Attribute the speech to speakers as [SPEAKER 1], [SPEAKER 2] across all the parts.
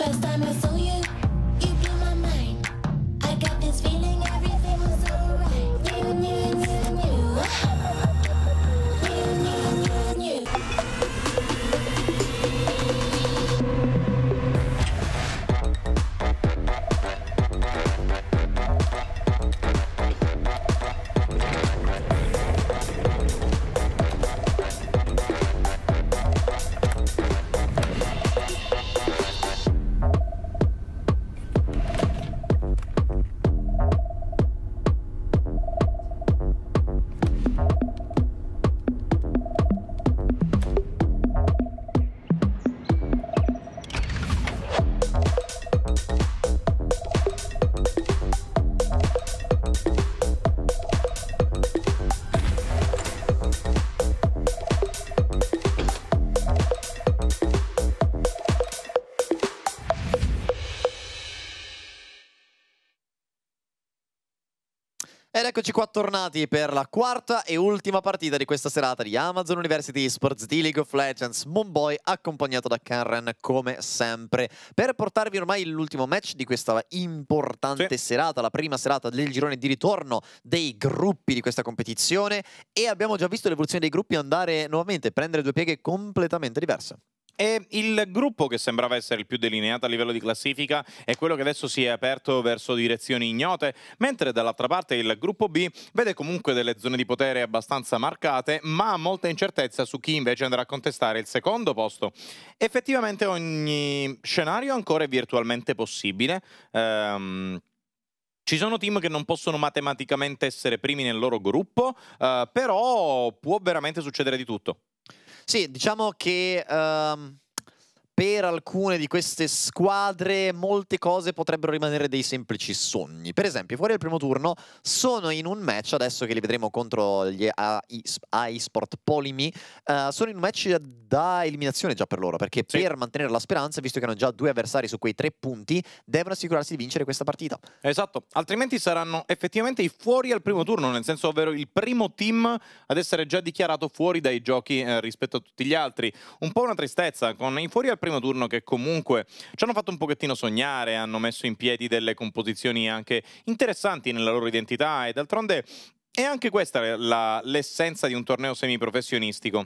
[SPEAKER 1] First time I saw you, you blew my mind. I got this feeling everything was alright. You knew, knew, knew. You knew, knew, knew.
[SPEAKER 2] Ed eccoci qua tornati per la quarta e ultima partita di questa serata di Amazon University Esports di League of Legends. Moonboy accompagnato da Kenren come sempre per portarvi ormai l'ultimo match di questa importante serata, la prima serata del girone di ritorno dei gruppi di questa competizione, e abbiamo già visto l'evoluzione dei gruppi andare nuovamente, prendere due pieghe completamente diverse.
[SPEAKER 3] E il gruppo che sembrava essere il più delineato a livello di classifica è quello che adesso si è aperto verso direzioni ignote, mentre dall'altra parte il gruppo B vede comunque delle zone di potere abbastanza marcate, ma molta incertezza su chi invece andrà a contestare il secondo posto. Effettivamente ogni scenario ancora è virtualmente possibile. Ci sono team che non possono matematicamente essere primi nel loro gruppo, però può veramente succedere di tutto.
[SPEAKER 2] Sì, diciamo che per alcune di queste squadre molte cose potrebbero rimanere dei semplici sogni. Per esempio, fuori al primo turno sono in un match, adesso che li vedremo contro gli iSport Polimi, sono in un match da eliminazione già per loro, perché per mantenere la speranza, visto che hanno già due avversari su quei 3 punti, devono assicurarsi di vincere questa partita.
[SPEAKER 3] Esatto, altrimenti saranno effettivamente i fuori al primo turno, nel senso ovvero il primo team ad essere già dichiarato fuori dai giochi rispetto a tutti gli altri. Un po' una tristezza, con i fuori al primo turno che comunque ci hanno fatto un pochettino sognare, hanno messo in piedi delle composizioni anche interessanti nella loro identità, e d'altronde è anche questa l'essenza di un torneo semiprofessionistico.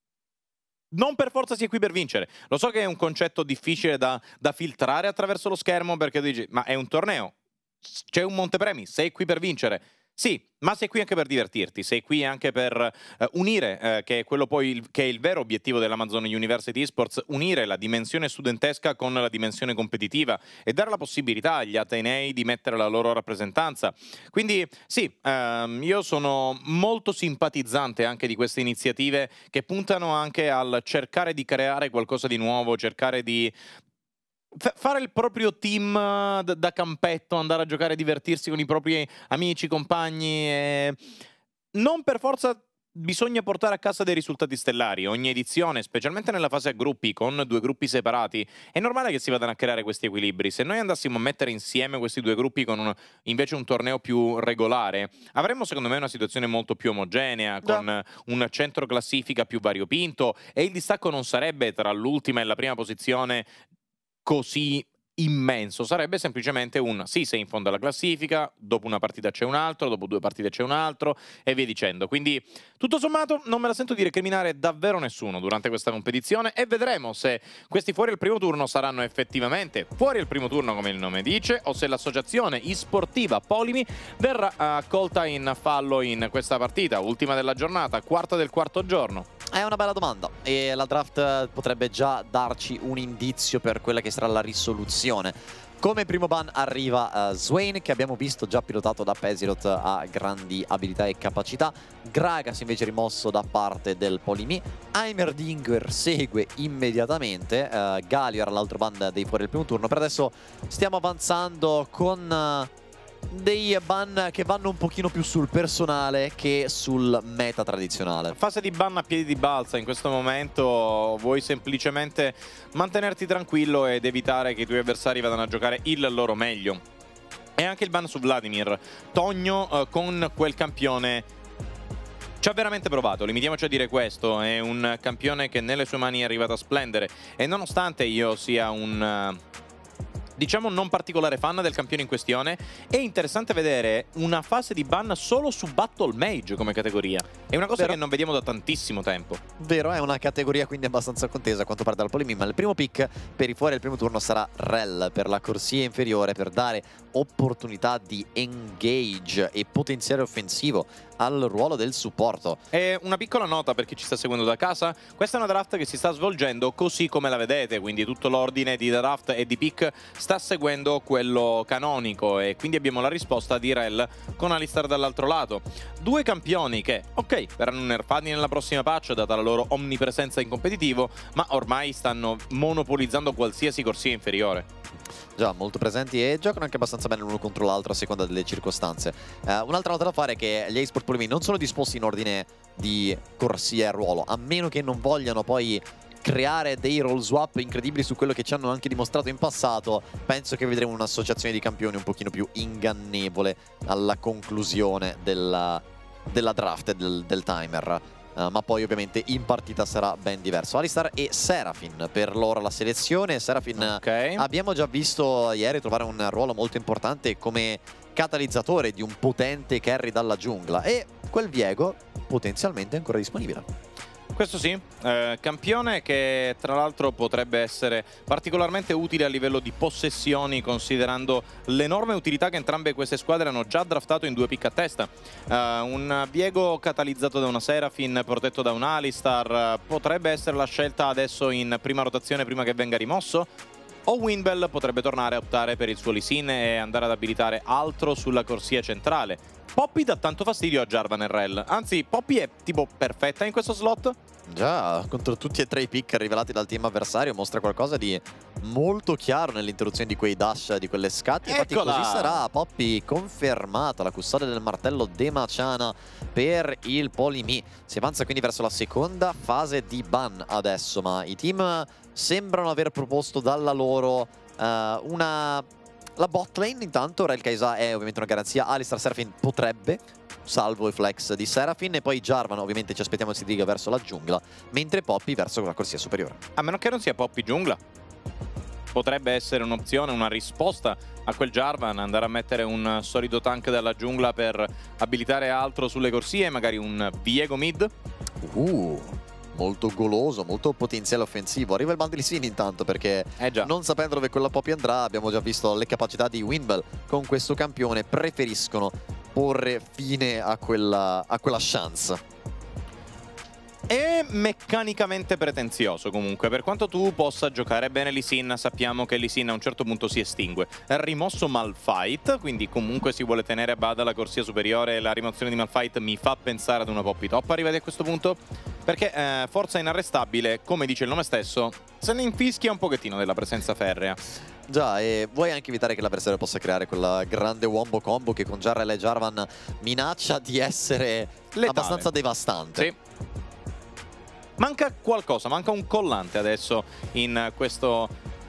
[SPEAKER 3] Non per forza si è qui per vincere. Lo so che è un concetto difficile da filtrare attraverso lo schermo, perché tu dici, ma è un torneo, c'è un montepremi, sei qui per vincere. Sì, ma sei qui anche per divertirti, sei qui anche per unire, che è quello poi che è il vero obiettivo dell'Amazon University Esports, unire la dimensione studentesca con la dimensione competitiva e dare la possibilità agli atenei di mettere la loro rappresentanza. Quindi sì, io sono molto simpatizzante anche di queste iniziative che puntano anche al cercare di creare qualcosa di nuovo, cercare di fare il proprio team da campetto, andare a giocare, divertirsi con i propri amici, compagni. Non per forza bisogna portare a casa dei risultati stellari. Ogni edizione, specialmente nella fase a gruppi, con 2 gruppi separati, è normale che si vadano a creare questi equilibri. Se noi andassimo a mettere insieme questi 2 gruppi con invece un torneo più regolare, avremmo secondo me una situazione molto più omogenea, con un centro classifica più variopinto, e il distacco non sarebbe tra l'ultima e la prima posizione così immenso, sarebbe semplicemente sì, sei in fondo alla classifica, dopo una partita c'è un altro, dopo 2 partite c'è un altro, e via dicendo. Quindi tutto sommato non me la sento di recriminare davvero nessuno durante questa competizione, e vedremo se questi fuori al primo turno saranno effettivamente fuori al primo turno come il nome dice, o se l'associazione esportiva Polimi verrà accolta in fallo in questa partita, ultima della giornata, quarta del quarto giorno.
[SPEAKER 2] È una bella domanda, e la draft potrebbe già darci un indizio per quella che sarà la risoluzione. Come primo ban arriva Swain, che abbiamo visto già pilotato da Pesilot, ha grandi abilità e capacità. Gragas invece rimosso da parte del Polimi. Heimerdinger segue immediatamente. Galio era l'altro ban dei fuori del primo turno. Per adesso stiamo avanzando con dei ban che vanno un pochino più sul personale che sul meta tradizionale.
[SPEAKER 3] Fase di ban a piedi di balza in questo momento, vuoi semplicemente mantenerti tranquillo ed evitare che i tuoi avversari vadano a giocare il loro meglio. E anche il ban su Vladimir. Togno con quel campione ci ha veramente provato, limitiamoci a dire questo, è un campione che nelle sue mani è arrivato a splendere, e nonostante io sia un diciamo non particolare fan del campione in questione. È interessante vedere una fase di ban solo su Battle Mage come categoria. È una cosa
[SPEAKER 2] Vero.
[SPEAKER 3] che non vediamo da tantissimo tempo.
[SPEAKER 2] Vero, è una categoria quindi abbastanza contesa a quanto pare dal Polimim, ma il primo pick per i fuori del primo turno sarà Rell per la corsia inferiore, per dare opportunità di engage e potenziale offensivo al ruolo del supporto.
[SPEAKER 3] E una piccola nota per chi ci sta seguendo da casa: questa è una draft che si sta svolgendo così come la vedete, quindi tutto l'ordine di draft e di pick sta seguendo quello canonico, e quindi abbiamo la risposta di Rell con Alistar dall'altro lato. Due campioni che, ok, verranno nerfati nella prossima patch data la loro omnipresenza in competitivo, ma ormai stanno monopolizzando qualsiasi corsia inferiore.
[SPEAKER 2] Già, molto presenti e giocano anche abbastanza bene l'uno contro l'altro a seconda delle circostanze. Un'altra nota da fare è che gli eSport Polimim non sono disposti in ordine di corsia e ruolo, a meno che non vogliano poi creare dei roll swap incredibili su quello che ci hanno anche dimostrato in passato. Penso che vedremo un'associazione di campioni un pochino più ingannevole alla conclusione della draft e del timer. Ma poi ovviamente in partita sarà ben diverso. Alistar e Seraphine per loro la selezione. Seraphine abbiamo già visto ieri trovare un ruolo molto importante come catalizzatore di un potente carry dalla giungla, e quel Viego potenzialmente è ancora disponibile.
[SPEAKER 3] Questo sì, campione che tra l'altro potrebbe essere particolarmente utile a livello di possessioni, considerando l'enorme utilità che entrambe queste squadre hanno già draftato in due pick a testa. Un Viego catalizzato da una Seraphine, protetto da un Alistar, potrebbe essere la scelta adesso in prima rotazione prima che venga rimosso. O Winbell potrebbe tornare a optare per il suo Lee Sin e andare ad abilitare altro sulla corsia centrale. Poppy dà tanto fastidio a Jarvan e Rell, anzi Poppy è tipo perfetta in questo slot.
[SPEAKER 2] Già, contro tutti e tre i pick rivelati dal team avversario mostra qualcosa di molto chiaro nell'interruzione di quei dash, di quelle scatti. Infatti
[SPEAKER 3] Eccola!
[SPEAKER 2] così sarà. Poppy confermata, la custode del martello Demaciana per il Polimim. Si avanza quindi verso la seconda fase di ban adesso, ma i team sembrano aver proposto dalla loro la bot lane. Intanto Rell Kai'Sa è ovviamente una garanzia. Alistar Seraphine potrebbe, salvo i flex di Seraphine, e poi Jarvan ovviamente ci aspettiamo si diriga verso la giungla, mentre Poppy verso la corsia superiore.
[SPEAKER 3] A meno che non sia Poppy giungla. Potrebbe essere un'opzione, una risposta a quel Jarvan, andare a mettere un solido tank dalla giungla per abilitare altro sulle corsie, magari un Viego mid.
[SPEAKER 2] Molto goloso, molto potenziale offensivo. Arriva il bundle Sin intanto, perché
[SPEAKER 3] Già.
[SPEAKER 2] non sapendo dove quella Poppy andrà, abbiamo già visto le capacità di Winbell con questo campione, preferiscono porre fine a quella chance.
[SPEAKER 3] È meccanicamente pretenzioso comunque, per quanto tu possa giocare bene Lee Sin, sappiamo che Lee Sin a un certo punto si estingue. È rimosso Malphite, quindi comunque si vuole tenere a bada la corsia superiore. La rimozione di Malphite mi fa pensare ad una Poppy top arrivati a questo punto, perché forza inarrestabile, come dice il nome stesso, se ne infischia un pochettino della presenza ferrea.
[SPEAKER 2] Già, e vuoi anche evitare che l'avversario possa creare quella grande wombo combo che con Jarrell e Jarvan minaccia di essere
[SPEAKER 3] letale,
[SPEAKER 2] abbastanza devastante.
[SPEAKER 3] Sì. Manca qualcosa, manca un collante adesso in questa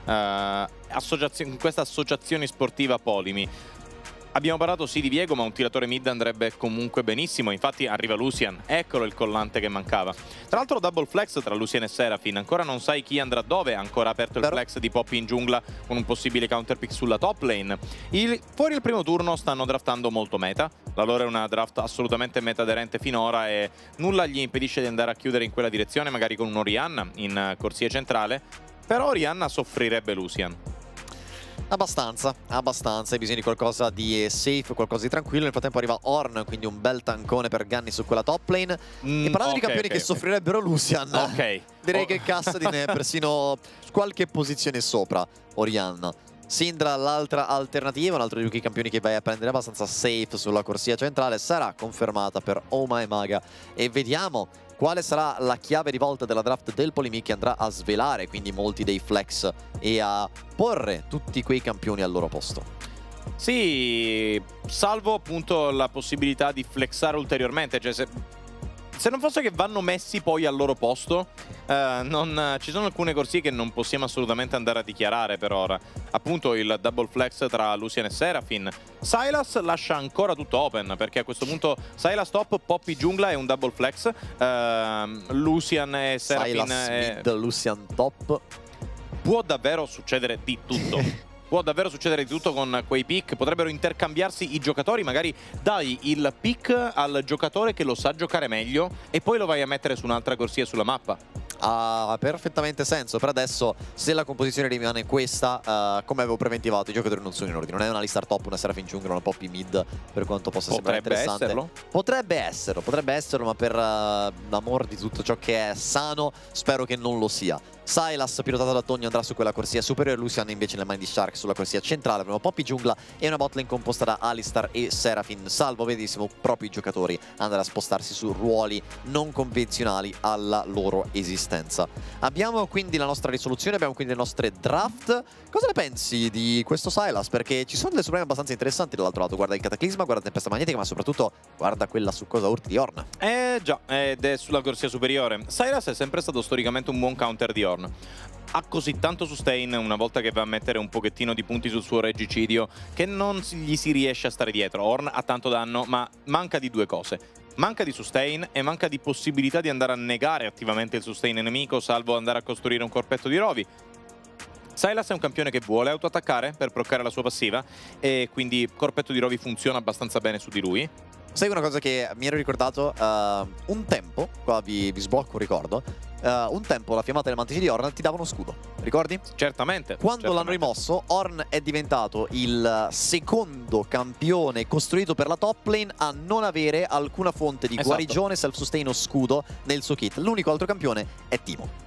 [SPEAKER 3] associazione sportiva Polimim. Abbiamo parlato sì di Viego, ma un tiratore mid andrebbe comunque benissimo. Infatti arriva Lucian, eccolo il collante che mancava. Tra l'altro double flex tra Lucian e Seraphine, ancora non sai chi andrà dove, ancora aperto il flex di Poppy in giungla con un possibile counterpick sulla top lane. Fuori il primo turno stanno draftando molto meta, la loro è una draft assolutamente meta aderente finora e nulla gli impedisce di andare a chiudere in quella direzione, magari con un Orianna in corsia centrale, però Orianna soffrirebbe Lucian.
[SPEAKER 2] Abbastanza, hai bisogno di qualcosa di safe, qualcosa di tranquillo. Nel frattempo arriva Ornn, quindi un bel tancone per Ganni su quella top lane. E parlando di campioni che soffrirebbero Lucian, direi che Kassadin è persino qualche posizione sopra Orianna. Syndra l'altra alternativa, un altro di quei campioni che vai a prendere abbastanza safe sulla corsia centrale, sarà confermata per Oh My Maga, e vediamo quale sarà la chiave di volta della draft del Polimim, che andrà a svelare quindi molti dei flex e a porre tutti quei campioni al loro posto.
[SPEAKER 3] Sì, salvo appunto la possibilità di flexare ulteriormente, cioè se non fosse che vanno messi poi al loro posto, ci sono alcune corsie che non possiamo assolutamente andare a dichiarare per ora. Appunto il double flex tra Lucian e Seraphine. Sylas lascia ancora tutto open, perché a questo punto Sylas top, Poppy giungla è un double flex. Lucian e Seraphine...
[SPEAKER 2] Sylas mid, Lucian top.
[SPEAKER 3] Può davvero succedere di tutto. può davvero succedere di tutto con quei pick, potrebbero intercambiarsi i giocatori, magari dai il pick al giocatore che lo sa giocare meglio e poi lo vai a mettere su un'altra corsia sulla mappa.
[SPEAKER 2] Ha perfettamente senso. Per adesso, se la composizione rimane questa, come avevo preventivato, i giocatori non sono in ordine. Non è una Alistar top, una Seraphine Jungla, una Poppy mid, per quanto possa sembrare interessante. Potrebbe esserlo, ma per l'amor di tutto ciò che è sano, spero che non lo sia. Sylas, pilotato da Tonio, andrà su quella corsia superiore, Lucian invece nelle mani di Shark sulla corsia centrale. Avremo Poppy Giungla e una botlane composta da Alistar e Seraphine, salvo vedessimo proprio i giocatori andare a spostarsi su ruoli non convenzionali alla loro esistenza. Abbiamo quindi la nostra risoluzione, abbiamo quindi le nostre draft. Cosa ne pensi di questo Sylas? Perché ci sono delle supreme abbastanza interessanti dall'altro lato. Guarda il Cataclisma, guarda la Tempesta Magnetica, ma soprattutto guarda quella succosa Urti di Ornn.
[SPEAKER 3] Già, ed è sulla corsia superiore. Sylas è sempre stato storicamente un buon counter di Ornn. Ha così tanto sustain una volta che va a mettere un pochettino di punti sul suo regicidio che non gli si riesce a stare dietro. Ornn ha tanto danno, ma manca di due cose. Manca di sustain e manca di possibilità di andare a negare attivamente il sustain nemico, salvo andare a costruire un corpetto di rovi. Sylas è un campione che vuole autoattaccare per bloccare la sua passiva e quindi corpetto di rovi funziona abbastanza bene su di lui.
[SPEAKER 2] Sai una cosa che mi ero ricordato? Un tempo, qua vi sblocco un ricordo, un tempo la fiammata delle mantici di Ornn ti dava uno scudo, ricordi?
[SPEAKER 3] Certamente.
[SPEAKER 2] Quando l'hanno rimosso, Ornn è diventato il secondo campione costruito per la top lane a non avere alcuna fonte di guarigione, self-sustain o scudo nel suo kit. L'unico altro campione è Teemo.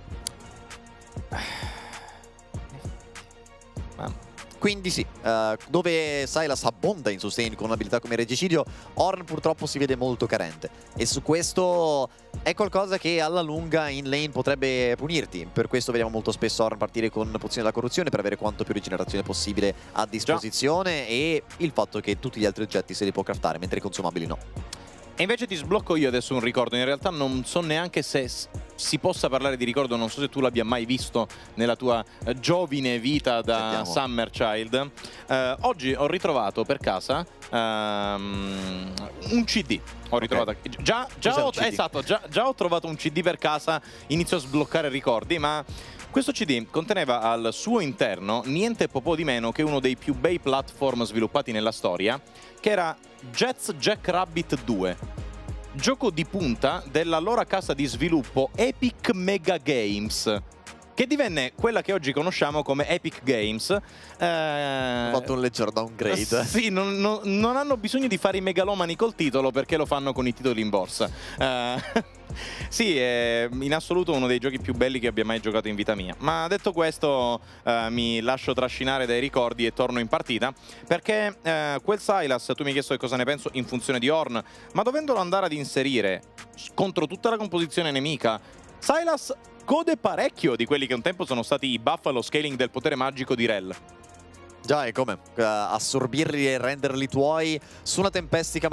[SPEAKER 2] Quindi sì, dove Sylas abbonda in sustain con un'abilità come Regicidio, Ornn purtroppo si vede molto carente. E su questo è qualcosa che alla lunga in lane potrebbe punirti. Per questo vediamo molto spesso Ornn partire con pozione della corruzione per avere quanto più rigenerazione possibile a disposizione. E il fatto che tutti gli altri oggetti se li può craftare, mentre i consumabili no.
[SPEAKER 3] E invece ti sblocco io adesso un ricordo. In realtà non so neanche se si possa parlare di ricordo, non so se tu l'abbia mai visto nella tua giovine vita da Summer Child. Oggi ho ritrovato per casa un CD. Ho ritrovato già ho trovato un CD per casa, inizio a sbloccare ricordi, ma questo CD conteneva al suo interno niente po' di meno che uno dei più bei platform sviluppati nella storia, che era Jets Jackrabbit 2, gioco di punta dell'allora casa di sviluppo Epic Mega Games, che divenne quella che oggi conosciamo come Epic Games.
[SPEAKER 2] Ho fatto un leggero downgrade.
[SPEAKER 3] Sì, non hanno bisogno di fare i megalomani col titolo, perché lo fanno con i titoli in borsa. Sì, è in assoluto uno dei giochi più belli che abbia mai giocato in vita mia. Ma detto questo, mi lascio trascinare dai ricordi e torno in partita, perché quel Sylas, tu mi hai chiesto che cosa ne penso in funzione di Ornn, ma dovendolo andare ad inserire contro tutta la composizione nemica, Sylas gode parecchio di quelli che un tempo sono stati i buff allo scaling del potere magico di Rell.
[SPEAKER 2] Già, è come assorbirli e renderli tuoi su una tempestica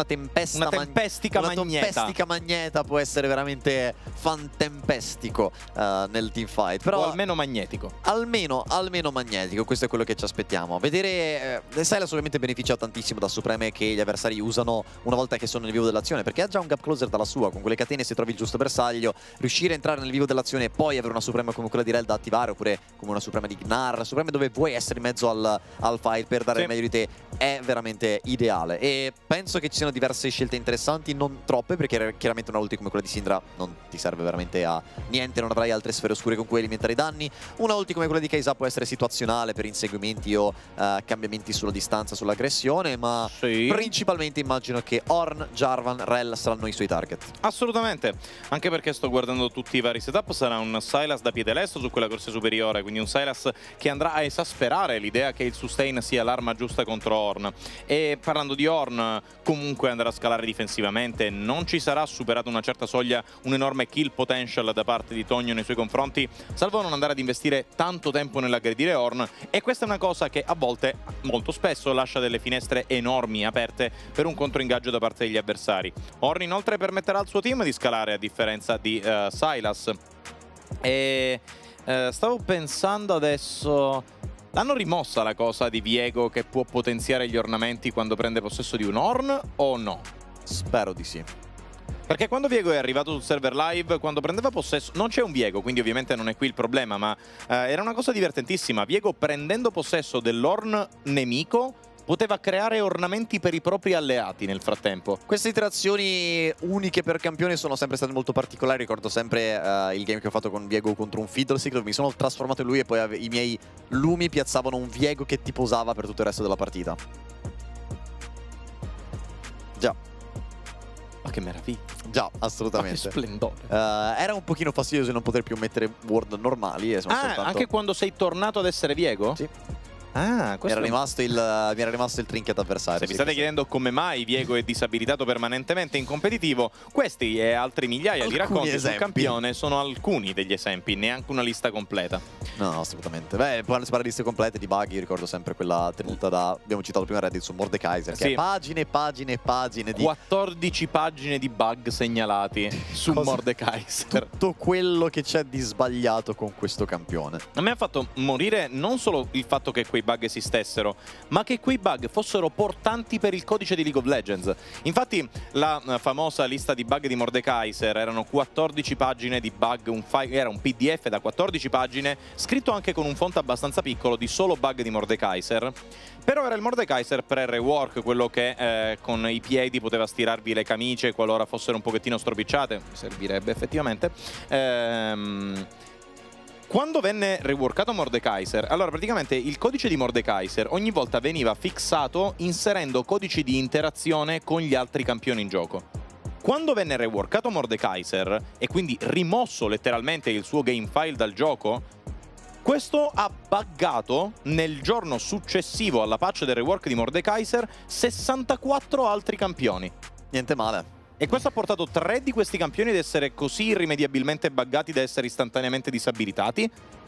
[SPEAKER 2] magneta può essere veramente fantempestico nel teamfight. Però
[SPEAKER 3] o almeno magnetico.
[SPEAKER 2] Almeno magnetico, questo è quello che ci aspettiamo. Vedere Sylas ovviamente beneficia tantissimo da supreme che gli avversari usano una volta che sono nel vivo dell'azione, perché ha già un gap closer dalla sua, con quelle catene se trovi il giusto bersaglio, riuscire a entrare nel vivo dell'azione e poi avere una suprema come quella di Rell da attivare, oppure come una suprema di Gnar, supreme dove vuoi essere in mezzo al fight per dare il meglio di te, è veramente ideale. E penso che ci siano diverse scelte interessanti, non troppe, perché chiaramente una ulti come quella di Syndra non ti serve veramente a niente, non avrai altre sfere oscure con cui alimentare i danni. Una ulti come quella di Kai'Sa può essere situazionale per inseguimenti o cambiamenti sulla distanza, sull'aggressione, ma principalmente immagino che Ornn, Jarvan, Rell saranno i suoi target.
[SPEAKER 3] Assolutamente, anche perché sto guardando tutti i vari setup. Sarà un Sylas da piede lesto su quella corsia superiore, quindi un Sylas che andrà a esasperare l'idea che il sustain sia l'arma giusta contro Ornn. E parlando di Ornn, comunque andrà a scalare difensivamente, non ci sarà, superata una certa soglia, un enorme kill potential da parte di Tonio nei suoi confronti, salvo non andare ad investire tanto tempo nell'aggredire Ornn, e questa è una cosa che a volte, molto spesso, lascia delle finestre enormi aperte per un controingaggio da parte degli avversari. Ornn inoltre permetterà al suo team di scalare, a differenza di Sylas. E stavo pensando adesso, l'hanno rimossa la cosa di Viego che può potenziare gli ornamenti quando prende possesso di un Ornn o no?
[SPEAKER 2] Spero di sì.
[SPEAKER 3] Perché quando Viego è arrivato sul server live, quando prendeva possesso, non c'è un Viego, quindi ovviamente non è qui il problema, ma era una cosa divertentissima. Viego prendendo possesso dell'Orn nemico poteva creare ornamenti per i propri alleati nel frattempo.
[SPEAKER 2] Queste interazioni uniche per campione sono sempre state molto particolari. Ricordo sempre il game che ho fatto con Viego contro un Fiddlestick, dove mi sono trasformato in lui e poi i miei lumi piazzavano un Viego che ti posava per tutto il resto della partita. Già.
[SPEAKER 3] Ma che meraviglia.
[SPEAKER 2] Già,
[SPEAKER 3] Ma che
[SPEAKER 2] assolutamente.
[SPEAKER 3] splendore.
[SPEAKER 2] Era un pochino fastidioso non poter più mettere word normali. E sono soltanto...
[SPEAKER 3] Anche quando sei tornato ad essere Viego?
[SPEAKER 2] Sì.
[SPEAKER 3] Ah,
[SPEAKER 2] Mi era rimasto il trinket avversario.
[SPEAKER 3] Se vi state chiedendo come mai Viego è disabilitato permanentemente in competitivo, questi e altri migliaia di racconti sul
[SPEAKER 2] esempi.
[SPEAKER 3] campione sono alcuni degli esempi, neanche una lista completa.
[SPEAKER 2] No, assolutamente. Beh, quando si parla di liste complete, di bug, io ricordo sempre quella tenuta da... Abbiamo citato prima Reddit su Mordekaiser, che
[SPEAKER 3] Sì.
[SPEAKER 2] è pagine e pagine e pagine di
[SPEAKER 3] 14 pagine di bug segnalati su
[SPEAKER 2] Cosa?
[SPEAKER 3] Mordekaiser.
[SPEAKER 2] tutto quello che c'è di sbagliato con questo campione.
[SPEAKER 3] A me ha fatto morire non solo il fatto che quei bug esistessero, ma che quei bug fossero portanti per il codice di League of Legends. Infatti la famosa lista di bug di Mordekaiser erano 14 pagine di bug, era un PDF da 14 pagine, scritto anche con un font abbastanza piccolo di solo bug di Mordekaiser. Però era il Mordekaiser pre-rework, quello che con i piedi poteva stirarvi le camicie qualora fossero un pochettino stropicciate, servirebbe effettivamente. Quando venne reworkato Mordekaiser, allora praticamente il codice di Mordekaiser ogni volta veniva fissato inserendo codici di interazione con gli altri campioni in gioco. Quando venne reworkato Mordekaiser e quindi rimosso letteralmente il suo game file dal gioco, questo ha buggato nel giorno successivo alla patch del rework di Mordekaiser 64 altri campioni.
[SPEAKER 2] Niente male.
[SPEAKER 3] E questo ha portato 3 di questi campioni ad essere così irrimediabilmente buggati da essere istantaneamente disabilitati.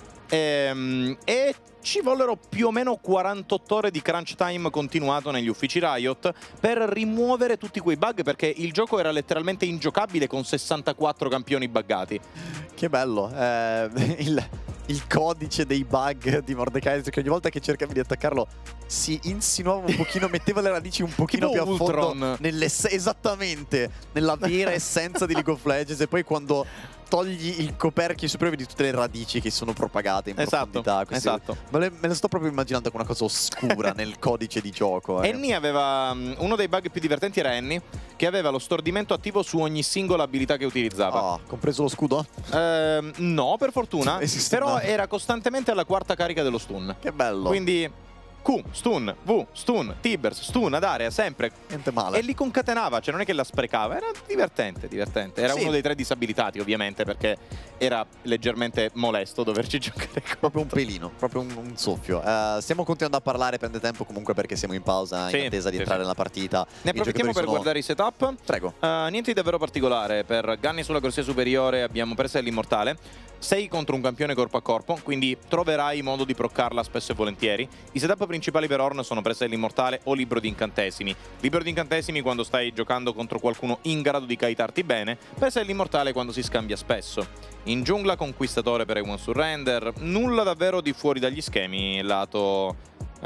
[SPEAKER 3] E ci vollero più o meno 48 ore di crunch time continuato negli uffici Riot per rimuovere tutti quei bug, perché il gioco era letteralmente ingiocabile con 64 campioni buggati.
[SPEAKER 2] Che bello. Il codice dei bug di Mordekaiser, che ogni volta che cercavi di attaccarlo si insinuava un pochino, metteva le radici un pochino
[SPEAKER 3] Tipo
[SPEAKER 2] più a fondo
[SPEAKER 3] Ultron.
[SPEAKER 2] esattamente nella vera essenza di League of Legends, e poi quando togli il coperchio superiore di tutte le radici che sono propagate in profondità.
[SPEAKER 3] Esatto.
[SPEAKER 2] Me le sto proprio immaginando come una cosa oscura nel codice di gioco.
[SPEAKER 3] Annie aveva uno dei bug più divertenti, era Annie, che aveva lo stordimento attivo su ogni singola abilità che utilizzava.
[SPEAKER 2] Ah, compreso lo scudo?
[SPEAKER 3] No, per fortuna,
[SPEAKER 2] Esisteva.
[SPEAKER 3] però era costantemente alla quarta carica dello stun.
[SPEAKER 2] Che bello.
[SPEAKER 3] Quindi Q, stun, V, stun, Tibers, stun ad area, sempre.
[SPEAKER 2] Niente male.
[SPEAKER 3] E li concatenava, cioè non è che la sprecava, era divertente. Era
[SPEAKER 2] Sì.
[SPEAKER 3] uno dei 3 disabilitati, ovviamente, perché era leggermente molesto doverci giocare
[SPEAKER 2] Proprio un pelino, proprio un soffio. Stiamo continuando a parlare, prende tempo comunque perché siamo in pausa
[SPEAKER 3] Sì,
[SPEAKER 2] in attesa di
[SPEAKER 3] sì,
[SPEAKER 2] entrare
[SPEAKER 3] sì.
[SPEAKER 2] nella partita.
[SPEAKER 3] Ne approfittiamo per guardare i setup.
[SPEAKER 2] Prego.
[SPEAKER 3] Niente di davvero particolare. Per Gunny sulla corsia superiore abbiamo preso l'immortale. Sei contro un campione corpo a corpo, quindi troverai modo di proccarla spesso e volentieri. I setup principali per Ornn sono presa dell'immortale o libro di incantesimi. Libro di incantesimi quando stai giocando contro qualcuno in grado di kaitarti bene, presa dell'immortale quando si scambia spesso. In giungla conquistatore per One Surrender, nulla davvero di fuori dagli schemi, lato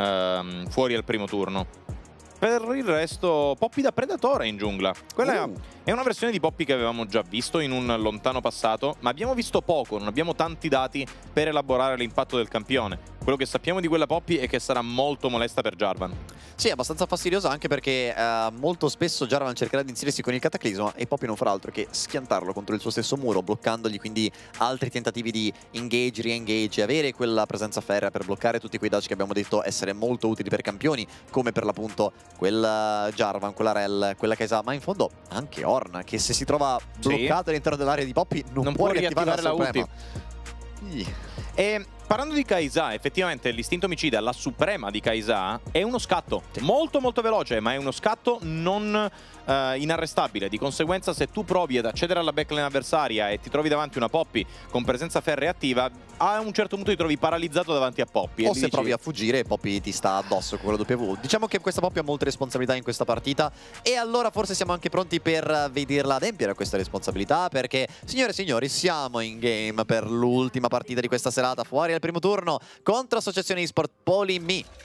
[SPEAKER 3] fuori al primo turno. Per il resto, Poppy da Predatore in giungla. Quella è una versione di Poppy che avevamo già visto in un lontano passato, ma abbiamo visto poco, non abbiamo tanti dati per elaborare l'impatto del campione. Quello che sappiamo di quella Poppy è che sarà molto molesta per Jarvan.
[SPEAKER 2] Sì, è abbastanza fastidiosa anche perché molto spesso Jarvan cercherà di inserirsi con il cataclisma e Poppy non farà altro che schiantarlo contro il suo stesso muro, bloccandogli quindi altri tentativi di engage, re-engage, avere quella presenza ferrea per bloccare tutti quei dodge che abbiamo detto essere molto utili per campioni, come per l'appunto quel Jarvan, quella Rell, quella Kai'Sa, ma in fondo anche Ornn, che se si trova bloccato all'interno dell'area di Poppy non può riattivare la
[SPEAKER 3] ulti.
[SPEAKER 2] Suprema.
[SPEAKER 3] E parlando di Kai'Sa, effettivamente l'istinto omicida, la suprema di Kai'Sa, è uno scatto molto molto veloce, ma è uno scatto non inarrestabile. Di conseguenza, se tu provi ad accedere alla backline avversaria e ti trovi davanti una Poppy con presenza ferrea attiva, a un certo punto ti trovi paralizzato davanti a Poppy.
[SPEAKER 2] O se provi a fuggire, Poppy ti sta addosso con quella W. Diciamo che questa Poppy ha molte responsabilità in questa partita, e allora forse siamo anche pronti per vederla adempiere a questa responsabilità, perché, signore e signori, siamo in game per l'ultima partita di questa serata, fuori al primo turno contro Associazione eSport Polimi.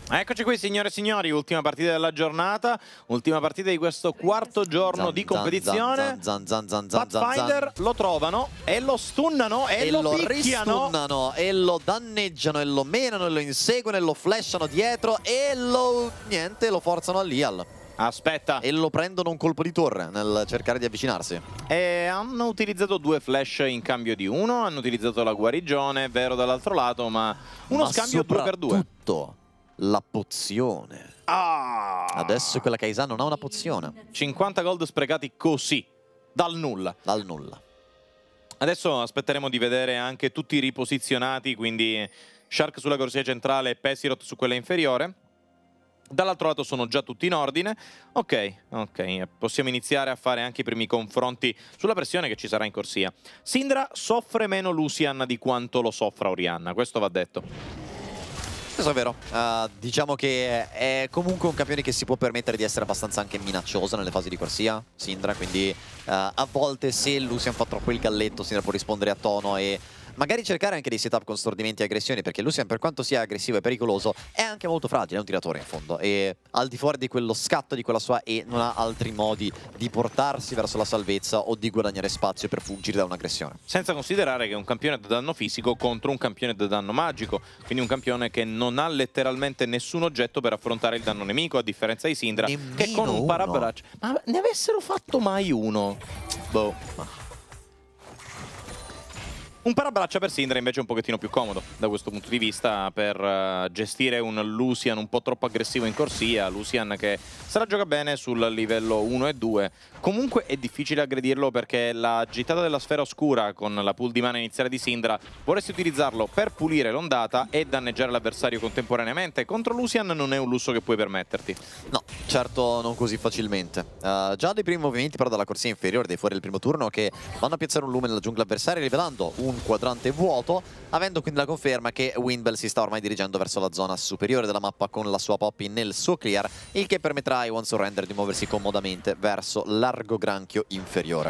[SPEAKER 3] Eccoci qui signore e signori, ultima partita della giornata, ultima partita di questo quarto giorno di competizione. Pathfinder lo trovano e lo stunnano e lo picchiano.
[SPEAKER 2] Ristunnano e lo danneggiano e lo menano e lo inseguono e lo flashano dietro e lo forzano all'Ial.
[SPEAKER 3] Aspetta.
[SPEAKER 2] E lo prendono un colpo di torre nel cercare di avvicinarsi.
[SPEAKER 3] E hanno utilizzato 2 flash in cambio di uno, hanno utilizzato la guarigione, vero dall'altro lato, ma uno scambio 2x2.
[SPEAKER 2] Soprattutto la pozione. Adesso quella Kai'Sa non ha una pozione.
[SPEAKER 3] 50 gold sprecati così, dal nulla.
[SPEAKER 2] Dal nulla.
[SPEAKER 3] Adesso aspetteremo di vedere anche tutti riposizionati, quindi Shark sulla corsia centrale e Pesirot su quella inferiore. Dall'altro lato sono già tutti in ordine. Ok, possiamo iniziare a fare anche i primi confronti sulla pressione che ci sarà in corsia. Syndra soffre meno Lucian di quanto lo soffra Orianna, questo va detto.
[SPEAKER 2] Questo è vero, diciamo che è comunque un campione che si può permettere di essere abbastanza anche minaccioso nelle fasi di corsia, Syndra, quindi a volte se Lucian fa troppo il galletto, Syndra può rispondere a tono e magari cercare anche dei setup con stordimenti e aggressioni, perché Lucian, per quanto sia aggressivo e pericoloso, è anche molto fragile, è un tiratore in fondo, e al di fuori di quello scatto di quella sua E non ha altri modi di portarsi verso la salvezza o di guadagnare spazio per fuggire da un'aggressione.
[SPEAKER 3] Senza considerare che è un campione da danno fisico contro un campione da danno magico, quindi un campione che non ha letteralmente nessun oggetto per affrontare il danno nemico, a differenza di Syndra, che con un parabraccio... Ma ne avessero fatto mai uno? Boh. Un parabraccia per Syndra invece è un pochettino più comodo da questo punto di vista per gestire un Lucian un po' troppo aggressivo in corsia, Lucian che se la gioca bene sul livello 1 e 2. Comunque è difficile aggredirlo perché la gittata della sfera oscura con la pool di mana iniziale di Syndra vorresti utilizzarlo per pulire l'ondata e danneggiare l'avversario contemporaneamente. Contro Lucian non è un lusso che puoi permetterti.
[SPEAKER 2] No, certo non così facilmente. Già dei primi movimenti però dalla corsia inferiore dei fuori del primo turno che vanno a piazzare un lume nella giungla avversaria rivelando un quadrante vuoto, avendo quindi la conferma che Windbell si sta ormai dirigendo verso la zona superiore della mappa con la sua Poppy nel suo clear, il che permetterà ai One Surrender di muoversi comodamente verso l'argo granchio inferiore.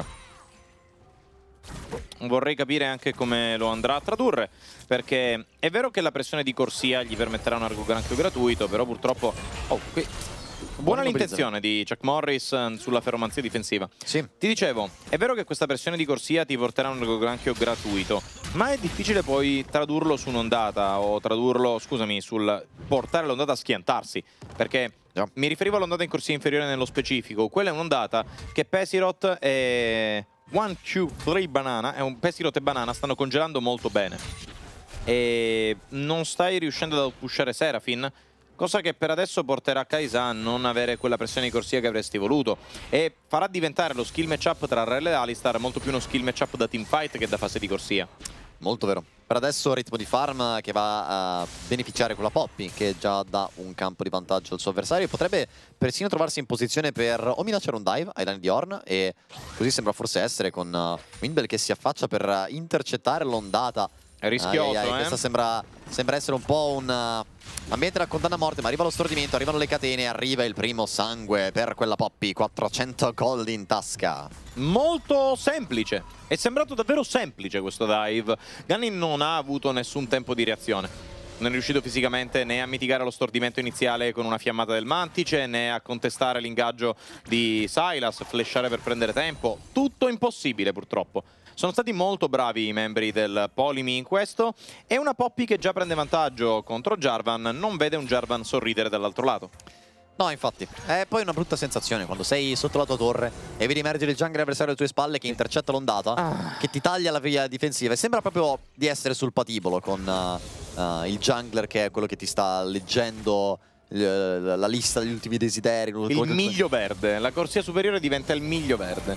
[SPEAKER 3] Vorrei capire anche come lo andrà a tradurre, perché è vero che la pressione di corsia gli permetterà un argo granchio gratuito, però purtroppo... qui... Buona l'intenzione di Chuck Morris sulla ferromanzia difensiva.
[SPEAKER 2] Sì.
[SPEAKER 3] Ti dicevo, è vero che questa pressione di corsia ti porterà un argo granchio gratuito, ma è difficile poi tradurlo su un'ondata o tradurlo, scusami, sul portare l'ondata a schiantarsi, perché mi riferivo all'ondata in corsia inferiore nello specifico. Quella è un'ondata che Pesirot e 1, 2, 3 Banana, Pesirot e Banana stanno congelando molto bene e non stai riuscendo ad outpushare Seraphine, cosa che per adesso porterà Kai'Sa a non avere quella pressione di corsia che avresti voluto e farà diventare lo skill matchup tra Rell e Alistar molto più uno skill matchup da teamfight che da fase di corsia.
[SPEAKER 2] Molto vero. Per adesso ritmo di farm che va a beneficiare con la Poppy, che già dà un campo di vantaggio al suo avversario. Potrebbe persino trovarsi in posizione per o minacciare un dive ai danni di Ornn, e così sembra forse essere con Windbell che si affaccia per intercettare l'ondata.
[SPEAKER 3] È rischioso,
[SPEAKER 2] Questa sembra essere un po' un ambiente da condanna a morte, ma arriva lo stordimento, arrivano le catene, arriva il primo sangue per quella Poppy, 400 gold in tasca.
[SPEAKER 3] Molto semplice, è sembrato davvero semplice questo dive. Gunny non ha avuto nessun tempo di reazione, non è riuscito fisicamente né a mitigare lo stordimento iniziale con una fiammata del mantice, né a contestare l'ingaggio di Sylas, flashare per prendere tempo, tutto impossibile purtroppo. Sono stati molto bravi i membri del Polimi in questo, e una Poppy che già prende vantaggio contro Jarvan non vede un Jarvan sorridere dall'altro lato.
[SPEAKER 2] No, infatti, è poi una brutta sensazione quando sei sotto la tua torre e vedi emergere il jungler avversario alle tue spalle che intercetta l'ondata, che ti taglia la via difensiva, e sembra proprio di essere sul patibolo con il jungler che è quello che ti sta leggendo la lista degli ultimi desideri.
[SPEAKER 3] Il miglio verde, la corsia superiore diventa il miglio verde.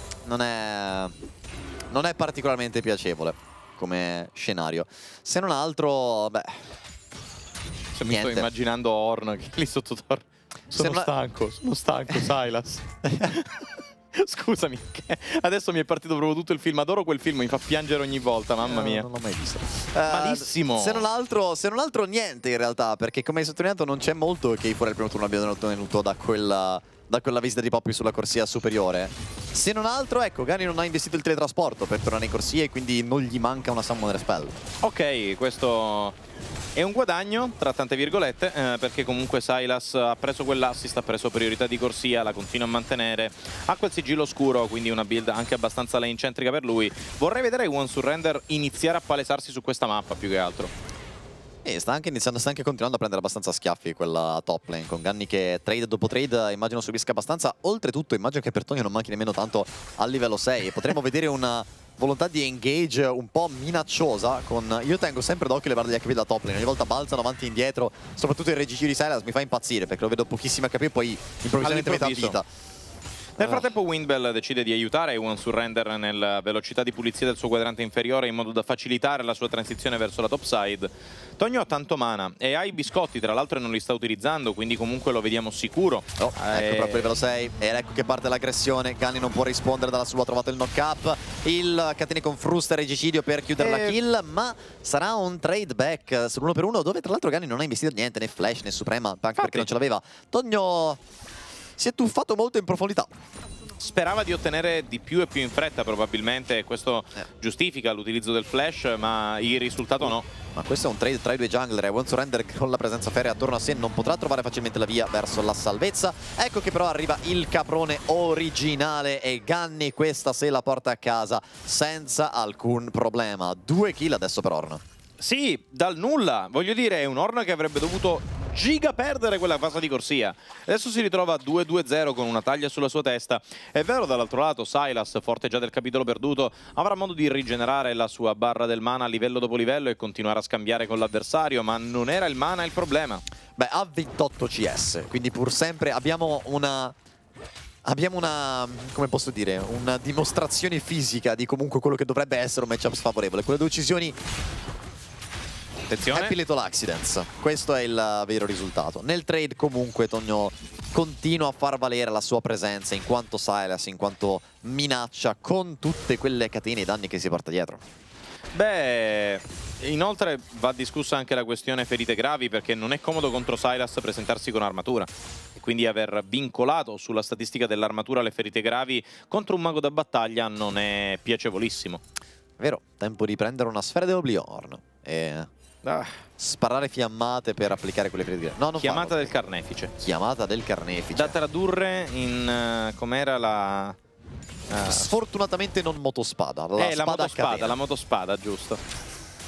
[SPEAKER 2] Non è particolarmente piacevole come scenario. Se non altro, beh...
[SPEAKER 3] Se mi sto immaginando Ornn che lì sotto torre. Sono stanco, Sylas. Scusami, adesso mi è partito proprio tutto il film. Adoro quel film, mi fa piangere ogni volta, mamma mia.
[SPEAKER 2] Non l'ho mai visto.
[SPEAKER 3] Malissimo.
[SPEAKER 2] Se non altro niente in realtà, perché come hai sottolineato non c'è molto che i fuori del primo turno abbiano ottenuto da quella visita di Poppy sulla corsia superiore. Se non altro, ecco, Gunny non ha investito il teletrasporto per tornare in corsia e quindi non gli manca una Summoner Spell.
[SPEAKER 3] Ok, questo È un guadagno, tra tante virgolette, perché comunque Sylas ha preso quell'assist, ha preso priorità di corsia, la continua a mantenere, ha quel sigillo oscuro, quindi una build anche abbastanza lane-centrica per lui. Vorrei vedere One Surrender iniziare a palesarsi su questa mappa più che altro.
[SPEAKER 2] E sta anche continuando a prendere abbastanza schiaffi quella top lane, con Ganni che trade dopo trade immagino subisca abbastanza. Oltretutto immagino che per Tonio non manchi nemmeno tanto al livello 6. Potremmo vedere una volontà di engage un po' minacciosa con... Io tengo sempre d'occhio le barre degli HP della top lane, ogni volta balzano avanti e indietro, soprattutto il registro di Sylas mi fa impazzire perché lo vedo pochissimi HP e poi improvvisamente metà vita.
[SPEAKER 3] Nel frattempo Windbell decide di aiutare One Surrender nella velocità di pulizia del suo quadrante inferiore in modo da facilitare la sua transizione verso la topside. Tonio ha tanto mana e ha i biscotti, tra l'altro non li sta utilizzando, quindi comunque lo vediamo sicuro.
[SPEAKER 2] Oh, ecco proprio livello 6 ed ecco che parte l'aggressione. Ganni non può rispondere dalla sua, ha trovato il knock-up, il catene con frusta e regicidio per chiudere la kill, ma sarà un trade back sull'1 per 1 dove tra l'altro Ganni non ha investito niente, né flash né suprema, anche perché non ce l'aveva. Tonio si è tuffato molto in profondità.
[SPEAKER 3] Sperava di ottenere di più e più in fretta probabilmente, e questo giustifica l'utilizzo del flash, ma il risultato no.
[SPEAKER 2] Ma questo è un trade tra i due jungler e One Surrender con la presenza ferrea attorno a sé non potrà trovare facilmente la via verso la salvezza. Ecco che però arriva il caprone originale e Ganni questa se la porta a casa senza alcun problema. 2 kill adesso per Ornn.
[SPEAKER 3] Sì, dal nulla, voglio dire, è un Ornn che avrebbe dovuto giga perdere quella fase di corsia. Adesso si ritrova a 2-2-0 con una taglia sulla sua testa. È vero, dall'altro lato Sylas, forte già del capitolo perduto, avrà modo di rigenerare la sua barra del mana livello dopo livello e continuare a scambiare con l'avversario, ma non era il mana il problema.
[SPEAKER 2] Beh, ha 28 CS, quindi pur sempre abbiamo una, come posso dire, una dimostrazione fisica di comunque quello che dovrebbe essere un matchup sfavorevole. Quelle 2 uccisioni...
[SPEAKER 3] Attenzione.
[SPEAKER 2] Happy Little Accidents, questo è il vero risultato. Nel trade comunque Tonio continua a far valere la sua presenza in quanto Sylas, in quanto minaccia con tutte quelle catene e danni che si porta dietro.
[SPEAKER 3] Beh, inoltre va discussa anche la questione ferite gravi, perché non è comodo contro Sylas presentarsi con armatura. E quindi aver vincolato sulla statistica dell'armatura le ferite gravi contro un mago da battaglia non è piacevolissimo.
[SPEAKER 2] Vero, tempo di prendere una sfera dell'Oblivion e... sparare fiammate per applicare quelle ferite. No, non
[SPEAKER 3] chiamata
[SPEAKER 2] farlo.
[SPEAKER 3] del carnefice.
[SPEAKER 2] Chiamata del carnefice.
[SPEAKER 3] Da tradurre in com'era la...
[SPEAKER 2] Sfortunatamente non motospada. La
[SPEAKER 3] motospada, la motospada, giusto.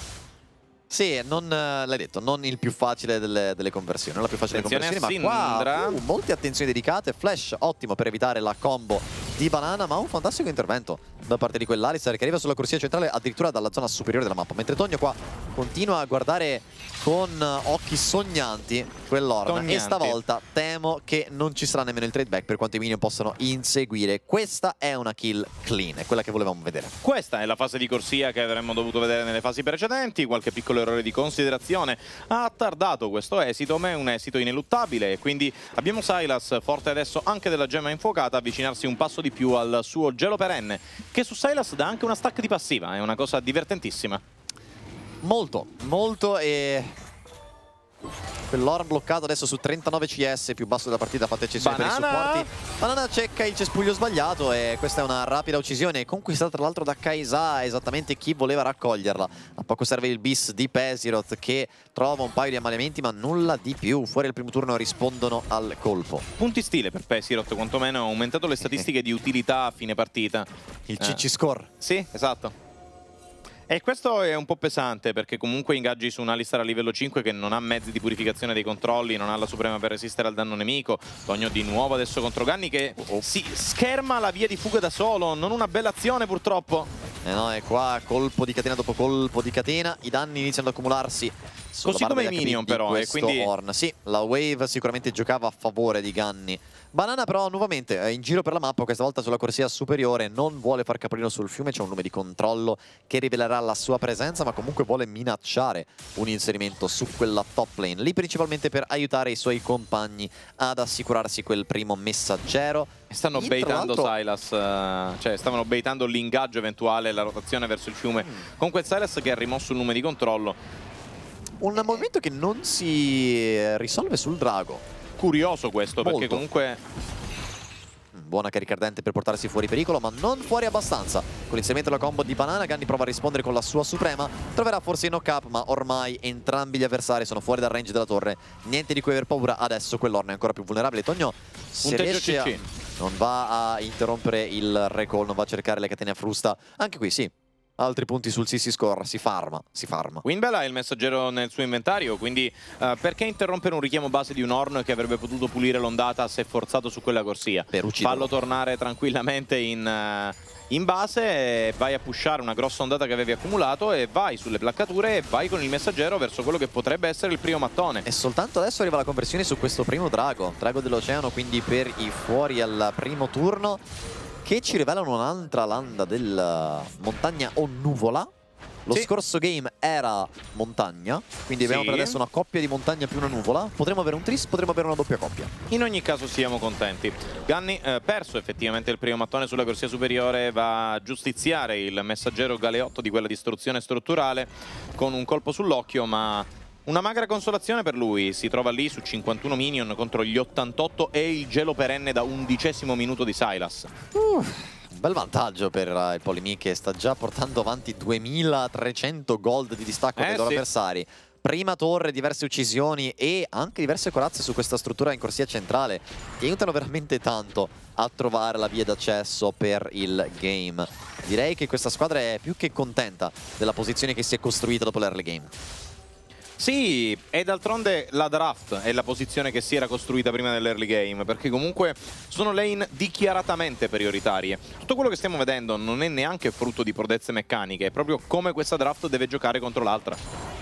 [SPEAKER 2] Sì, non l'hai detto, non il più facile delle conversioni, non la più facile delle conversioni, ma qua molte attenzioni dedicate. Flash ottimo per evitare la combo di Banana, ma un fantastico intervento da parte di quell'Alistar che arriva sulla corsia centrale addirittura dalla zona superiore della mappa, mentre Tonio qua continua a guardare con occhi sognanti quell'Ornn e stavolta temo che non ci sarà nemmeno il trade back per quanto i minion possono inseguire. Questa è una kill clean, è quella che volevamo vedere.
[SPEAKER 3] Questa è la fase di corsia che avremmo dovuto vedere nelle fasi precedenti. Qualche piccolo errore di considerazione ha tardato questo esito, ma è un esito ineluttabile, e quindi abbiamo Sylas forte adesso anche della gemma infuocata, avvicinarsi un passo di più al suo gelo perenne, che su Sylas dà anche una stack di passiva, è una cosa divertentissima.
[SPEAKER 2] Molto, molto, e quell'Ornn bloccato adesso su 39 CS, più basso della partita, fatta eccezione per i supporti. Banana cecca il cespuglio sbagliato e questa è una rapida uccisione conquistata tra l'altro da Kai'Sa, esattamente chi voleva raccoglierla. A poco serve il bis di Pesiroth che trova un paio di ammaliamenti ma nulla di più. Fuori al primo turno rispondono al colpo.
[SPEAKER 3] Punti stile per Pesiroth, quantomeno ha aumentato le statistiche di utilità a fine partita.
[SPEAKER 2] Il CC score.
[SPEAKER 3] Sì, esatto. E questo è un po' pesante, perché comunque ingaggi su un Alistar a livello 5 che non ha mezzi di purificazione dei controlli, non ha la suprema per resistere al danno nemico. Tonio di nuovo adesso contro Ganni che si scherma la via di fuga da solo, non una bella azione purtroppo.
[SPEAKER 2] No, è qua colpo di catena dopo colpo di catena, i danni iniziano ad accumularsi.
[SPEAKER 3] Così come i minion però, e quindi...
[SPEAKER 2] Ornn. Sì, la wave sicuramente giocava a favore di Ganni. Banana però nuovamente è in giro per la mappa, questa volta sulla corsia superiore, non vuole far capolino sul fiume, c'è un nome di controllo che rivelerà la sua presenza, ma comunque vuole minacciare un inserimento su quella top lane, lì principalmente per aiutare i suoi compagni ad assicurarsi quel primo messaggero.
[SPEAKER 3] E stanno baitando Sylas, cioè stavano baitando l'ingaggio eventuale e la rotazione verso il fiume, con quel Sylas che ha rimosso il nome di controllo.
[SPEAKER 2] Un movimento che non si risolve sul drago.
[SPEAKER 3] Curioso questo, perché comunque
[SPEAKER 2] buona carica ardente per portarsi fuori pericolo, ma non fuori abbastanza. Con l'inserimento della combo di Banana, Ganni prova a rispondere con la sua suprema, troverà forse il knock-up, ma ormai entrambi gli avversari sono fuori dal range della torre, niente di cui aver paura. Adesso quell'Orn è ancora più vulnerabile. Tonio, se
[SPEAKER 3] Punteggio
[SPEAKER 2] riesce a...
[SPEAKER 3] CC.
[SPEAKER 2] non va a interrompere il recall, non va a cercare le catene a frusta. Anche qui sì, altri punti sul CC score, si farma.
[SPEAKER 3] Winbell ha il messaggero nel suo inventario, quindi perché interrompere un richiamo base di un Ornn che avrebbe potuto pulire l'ondata se forzato su quella corsia?
[SPEAKER 2] Per ucciderlo.
[SPEAKER 3] Fallo tornare tranquillamente in base, e vai a pushare una grossa ondata che avevi accumulato e vai sulle placcature e vai con il messaggero verso quello che potrebbe essere il primo mattone.
[SPEAKER 2] E soltanto adesso arriva la conversione su questo primo drago dell'oceano, quindi per i fuori al primo turno, che ci rivelano un'altra landa del montagna o nuvola. Lo
[SPEAKER 3] Sì.
[SPEAKER 2] scorso game era montagna, quindi abbiamo
[SPEAKER 3] Sì.
[SPEAKER 2] per adesso una coppia di montagna più una nuvola. Potremmo avere un tris, potremmo avere una doppia coppia.
[SPEAKER 3] In ogni caso siamo contenti. Ganni, perso effettivamente il primo mattone sulla corsia superiore, va a giustiziare il messaggero Galeotto di quella distruzione strutturale con un colpo sull'occhio, ma una magra consolazione per lui. Si trova lì su 51 minion contro gli 88 e il gelo perenne da 11° minuto di Sylas.
[SPEAKER 2] Un bel vantaggio per il Polimi, che sta già portando avanti 2300 gold di distacco dai loro
[SPEAKER 3] sì.
[SPEAKER 2] avversari. Prima torre, diverse uccisioni e anche diverse corazze su questa struttura in corsia centrale ti aiutano veramente tanto a trovare la via d'accesso per il game. Direi che questa squadra è più che contenta della posizione che si è costruita dopo l'early game.
[SPEAKER 3] Sì, e d'altronde la draft è la posizione che si era costruita prima dell'early game, perché comunque sono lane dichiaratamente prioritarie. Tutto quello che stiamo vedendo non è neanche frutto di prodezze meccaniche, è proprio come questa draft deve giocare contro l'altra.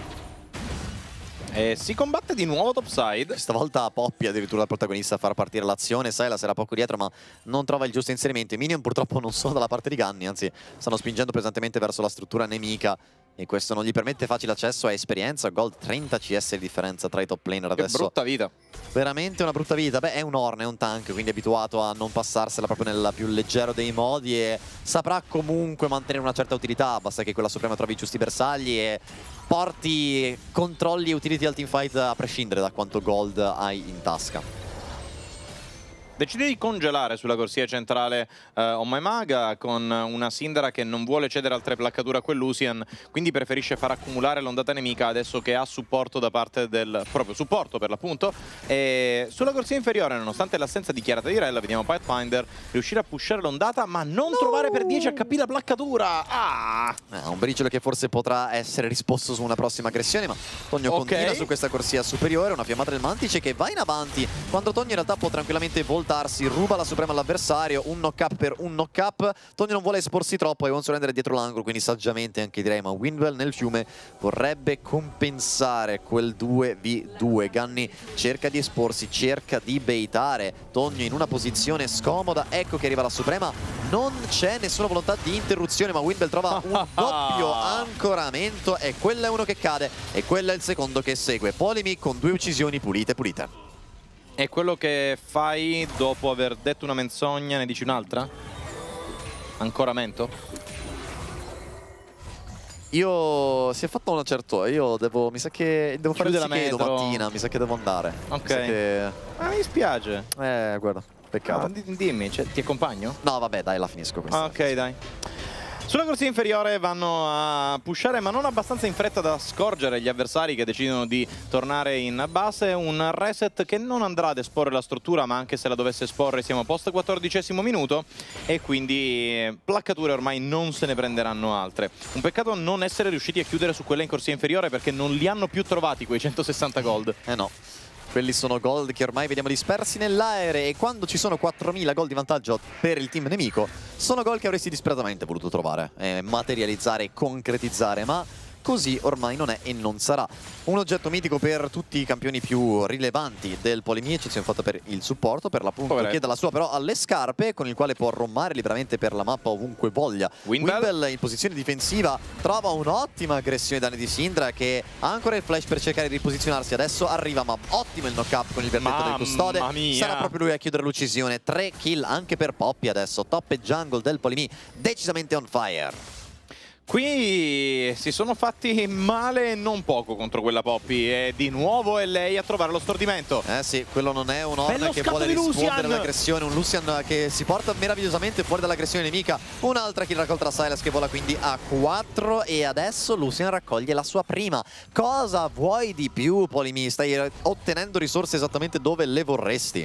[SPEAKER 3] E si combatte di nuovo topside.
[SPEAKER 2] Questa volta Poppy addirittura il protagonista a far partire l'azione. Sylas era poco dietro ma non trova il giusto inserimento. I minion purtroppo non sono dalla parte di Ganni, anzi stanno spingendo pesantemente verso la struttura nemica, e questo non gli permette facile accesso a esperienza. Gold 30 CS di differenza tra i top laner
[SPEAKER 3] Che
[SPEAKER 2] adesso.
[SPEAKER 3] brutta vita.
[SPEAKER 2] Veramente una brutta vita. Beh, è un Ornn, è un tank, quindi è abituato a non passarsela proprio nel più leggero dei modi e saprà comunque mantenere una certa utilità. Basta che quella suprema trovi i giusti bersagli e porti controlli e utility al teamfight a prescindere da quanto gold hai in tasca.
[SPEAKER 3] Decide di congelare sulla corsia centrale Oh My Maga con una Syndra che non vuole cedere altre placcature a quell'Usian, quindi preferisce far accumulare l'ondata nemica adesso che ha supporto da parte del proprio supporto per l'appunto. E sulla corsia inferiore, nonostante l'assenza dichiarata di Rella, vediamo Pathfinder riuscire a pushare l'ondata ma non trovare per 10 HP la placcatura.
[SPEAKER 2] Un briciolo che forse potrà essere risposto su una prossima aggressione, ma Tonio continua su questa corsia superiore. Una fiammata del Mantice che va in avanti quando Tonio in realtà può tranquillamente voltarsi, ruba la suprema all'avversario, un knock-up per un knock-up. Tonio non vuole esporsi troppo e vuole surrendere dietro l'angolo, quindi saggiamente anche direi, ma Winbell nel fiume vorrebbe compensare quel 2v2. Ganni cerca di esporsi, cerca di baitare Tonio in una posizione scomoda. Ecco che arriva la suprema, non c'è nessuna volontà di interruzione, ma Winbell trova un doppio ancoramento e quello è uno che cade e quello è il secondo che segue. Polimi con 2 uccisioni pulite.
[SPEAKER 3] È quello che fai dopo aver detto una menzogna, ne dici un'altra? Ancoramento?
[SPEAKER 2] Io si è fatto una certa. Io devo. Mi sa che devo fare il
[SPEAKER 3] Chiude la
[SPEAKER 2] CK
[SPEAKER 3] metro.
[SPEAKER 2] domattina. Mi sa che devo andare.
[SPEAKER 3] Ok.
[SPEAKER 2] Mi sa che...
[SPEAKER 3] Mi spiace.
[SPEAKER 2] Guarda, peccato.
[SPEAKER 3] Dimmi, ti accompagno?
[SPEAKER 2] No, vabbè, dai, la finisco questa.
[SPEAKER 3] Ok, dai. Sulla corsia inferiore vanno a pushare, ma non abbastanza in fretta da scorgere gli avversari che decidono di tornare in base. Un reset che non andrà ad esporre la struttura, ma anche se la dovesse esporre siamo post 14° minuto e quindi placcature ormai non se ne prenderanno altre. Un peccato non essere riusciti a chiudere su quella in corsia inferiore, perché non li hanno più trovati quei 160 gold.
[SPEAKER 2] No. Quelli sono gold che ormai vediamo dispersi nell'aere, e quando ci sono 4000 gold di vantaggio per il team nemico, sono gol che avresti disperatamente voluto trovare, materializzare e concretizzare, ma così ormai non è e non sarà. Un oggetto mitico per tutti i campioni più rilevanti del Polimi, eccezione fatta per il supporto, per l'appunto, che dà la sua però alle scarpe, con il quale può rommare liberamente per la mappa ovunque voglia. Winbell in posizione difensiva trova un'ottima aggressione danni di Syndra, che ha ancora il flash per cercare di riposizionarsi. Adesso arriva, ma ottimo il knock-up con il verdetto del custode. Sarà proprio lui a chiudere l'uccisione. 3 kill anche per Poppy adesso, top e jungle del Polimi decisamente on fire.
[SPEAKER 3] Qui si sono fatti male non poco contro quella Poppy e di nuovo è lei a trovare lo stordimento.
[SPEAKER 2] Eh sì, quello non è un Ornn
[SPEAKER 3] Bello
[SPEAKER 2] che
[SPEAKER 3] scatto
[SPEAKER 2] vuole
[SPEAKER 3] di
[SPEAKER 2] rispondere
[SPEAKER 3] Lucian.
[SPEAKER 2] all'aggressione, un Lucian che si porta meravigliosamente fuori dall'aggressione nemica, un'altra kill raccolta Sylas che vola quindi a 4 e adesso Lucian raccoglie la sua prima. Cosa vuoi di più, Polimi? Stai ottenendo risorse esattamente dove le vorresti.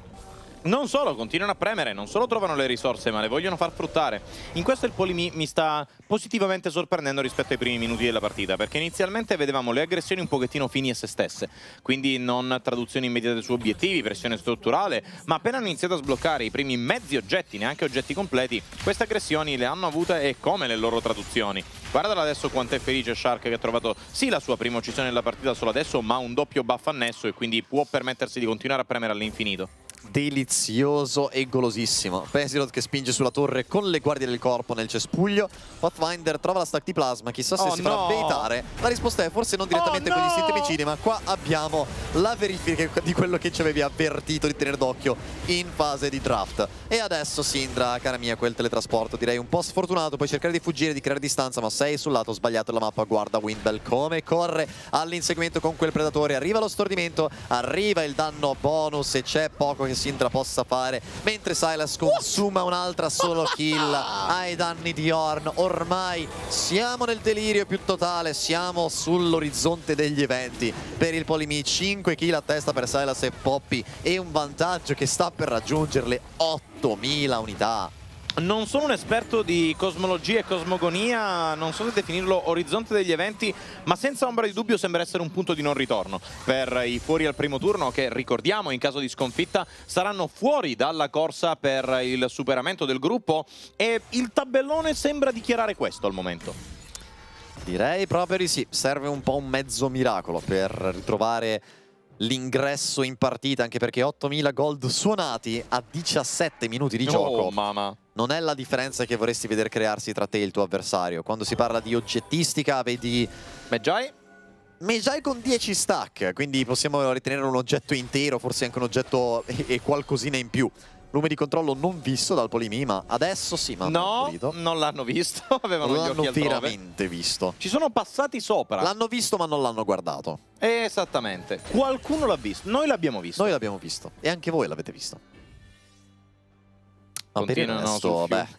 [SPEAKER 3] Non solo, continuano a premere, non solo trovano le risorse, ma le vogliono far fruttare. In questo il Polimi mi sta positivamente sorprendendo rispetto ai primi minuti della partita, perché inizialmente vedevamo le aggressioni un pochettino fini a se stesse, quindi non traduzioni immediate su obiettivi, pressione strutturale, ma appena hanno iniziato a sbloccare i primi mezzi oggetti, neanche oggetti completi, queste aggressioni le hanno avute e come le loro traduzioni. Guardala adesso quanto è felice Shark, che ha trovato sì la sua prima uccisione nella partita solo adesso, ma un doppio buff annesso e quindi può permettersi di continuare a premere all'infinito.
[SPEAKER 2] Delizioso e golosissimo. Pesilot che spinge sulla torre con le guardie del corpo nel cespuglio. Pathfinder trova la stack di plasma, chissà se si farà baitare. La risposta è forse non direttamente con gli istinti omicidi, ma qua abbiamo la verifica di quello che ci avevi avvertito di tenere d'occhio in fase di draft. E adesso Syndra, cara mia, quel teletrasporto direi un po' sfortunato, puoi cercare di fuggire, di creare distanza, ma sei sul lato sbagliato della mappa. Guarda Windbell come corre all'inseguimento con quel predatore, arriva lo stordimento, arriva il danno bonus e c'è poco che Syndra possa fare, mentre Sylas consuma un'altra solo kill ai danni di Ornn. Ormai siamo nel delirio più totale, siamo sull'orizzonte degli eventi per il Polimi. 5 kill a testa per Sylas e Poppy e un vantaggio che sta per raggiungere le 8000 unità.
[SPEAKER 3] Non sono un esperto di cosmologia e cosmogonia, non so se definirlo orizzonte degli eventi, ma senza ombra di dubbio sembra essere un punto di non ritorno per i fuori al primo turno che, ricordiamo, in caso di sconfitta saranno fuori dalla corsa per il superamento del gruppo e il tabellone sembra dichiarare questo al momento.
[SPEAKER 2] Direi proprio di sì, serve un po' un mezzo miracolo per ritrovare l'ingresso in partita, anche perché 8000 gold suonati a 17 minuti di gioco.
[SPEAKER 3] Oh mamma!
[SPEAKER 2] Non è la differenza che vorresti vedere crearsi tra te e il tuo avversario. Quando si parla di oggettistica vedi Mejai con 10 stack, quindi possiamo ritenere un oggetto intero, forse anche un oggetto e qualcosina in più. Lume di controllo non visto dal Polimi, ma adesso sì, ma
[SPEAKER 3] no, non l'hanno visto, avevano gli occhi
[SPEAKER 2] l'hanno
[SPEAKER 3] altrove.
[SPEAKER 2] veramente visto.
[SPEAKER 3] Ci sono passati sopra.
[SPEAKER 2] L'hanno visto ma non l'hanno guardato.
[SPEAKER 3] Esattamente. Qualcuno l'ha visto, noi l'abbiamo visto.
[SPEAKER 2] Noi l'abbiamo visto e anche voi l'avete visto. Ma per il
[SPEAKER 3] Continuano
[SPEAKER 2] resto,
[SPEAKER 3] sul
[SPEAKER 2] vabbè.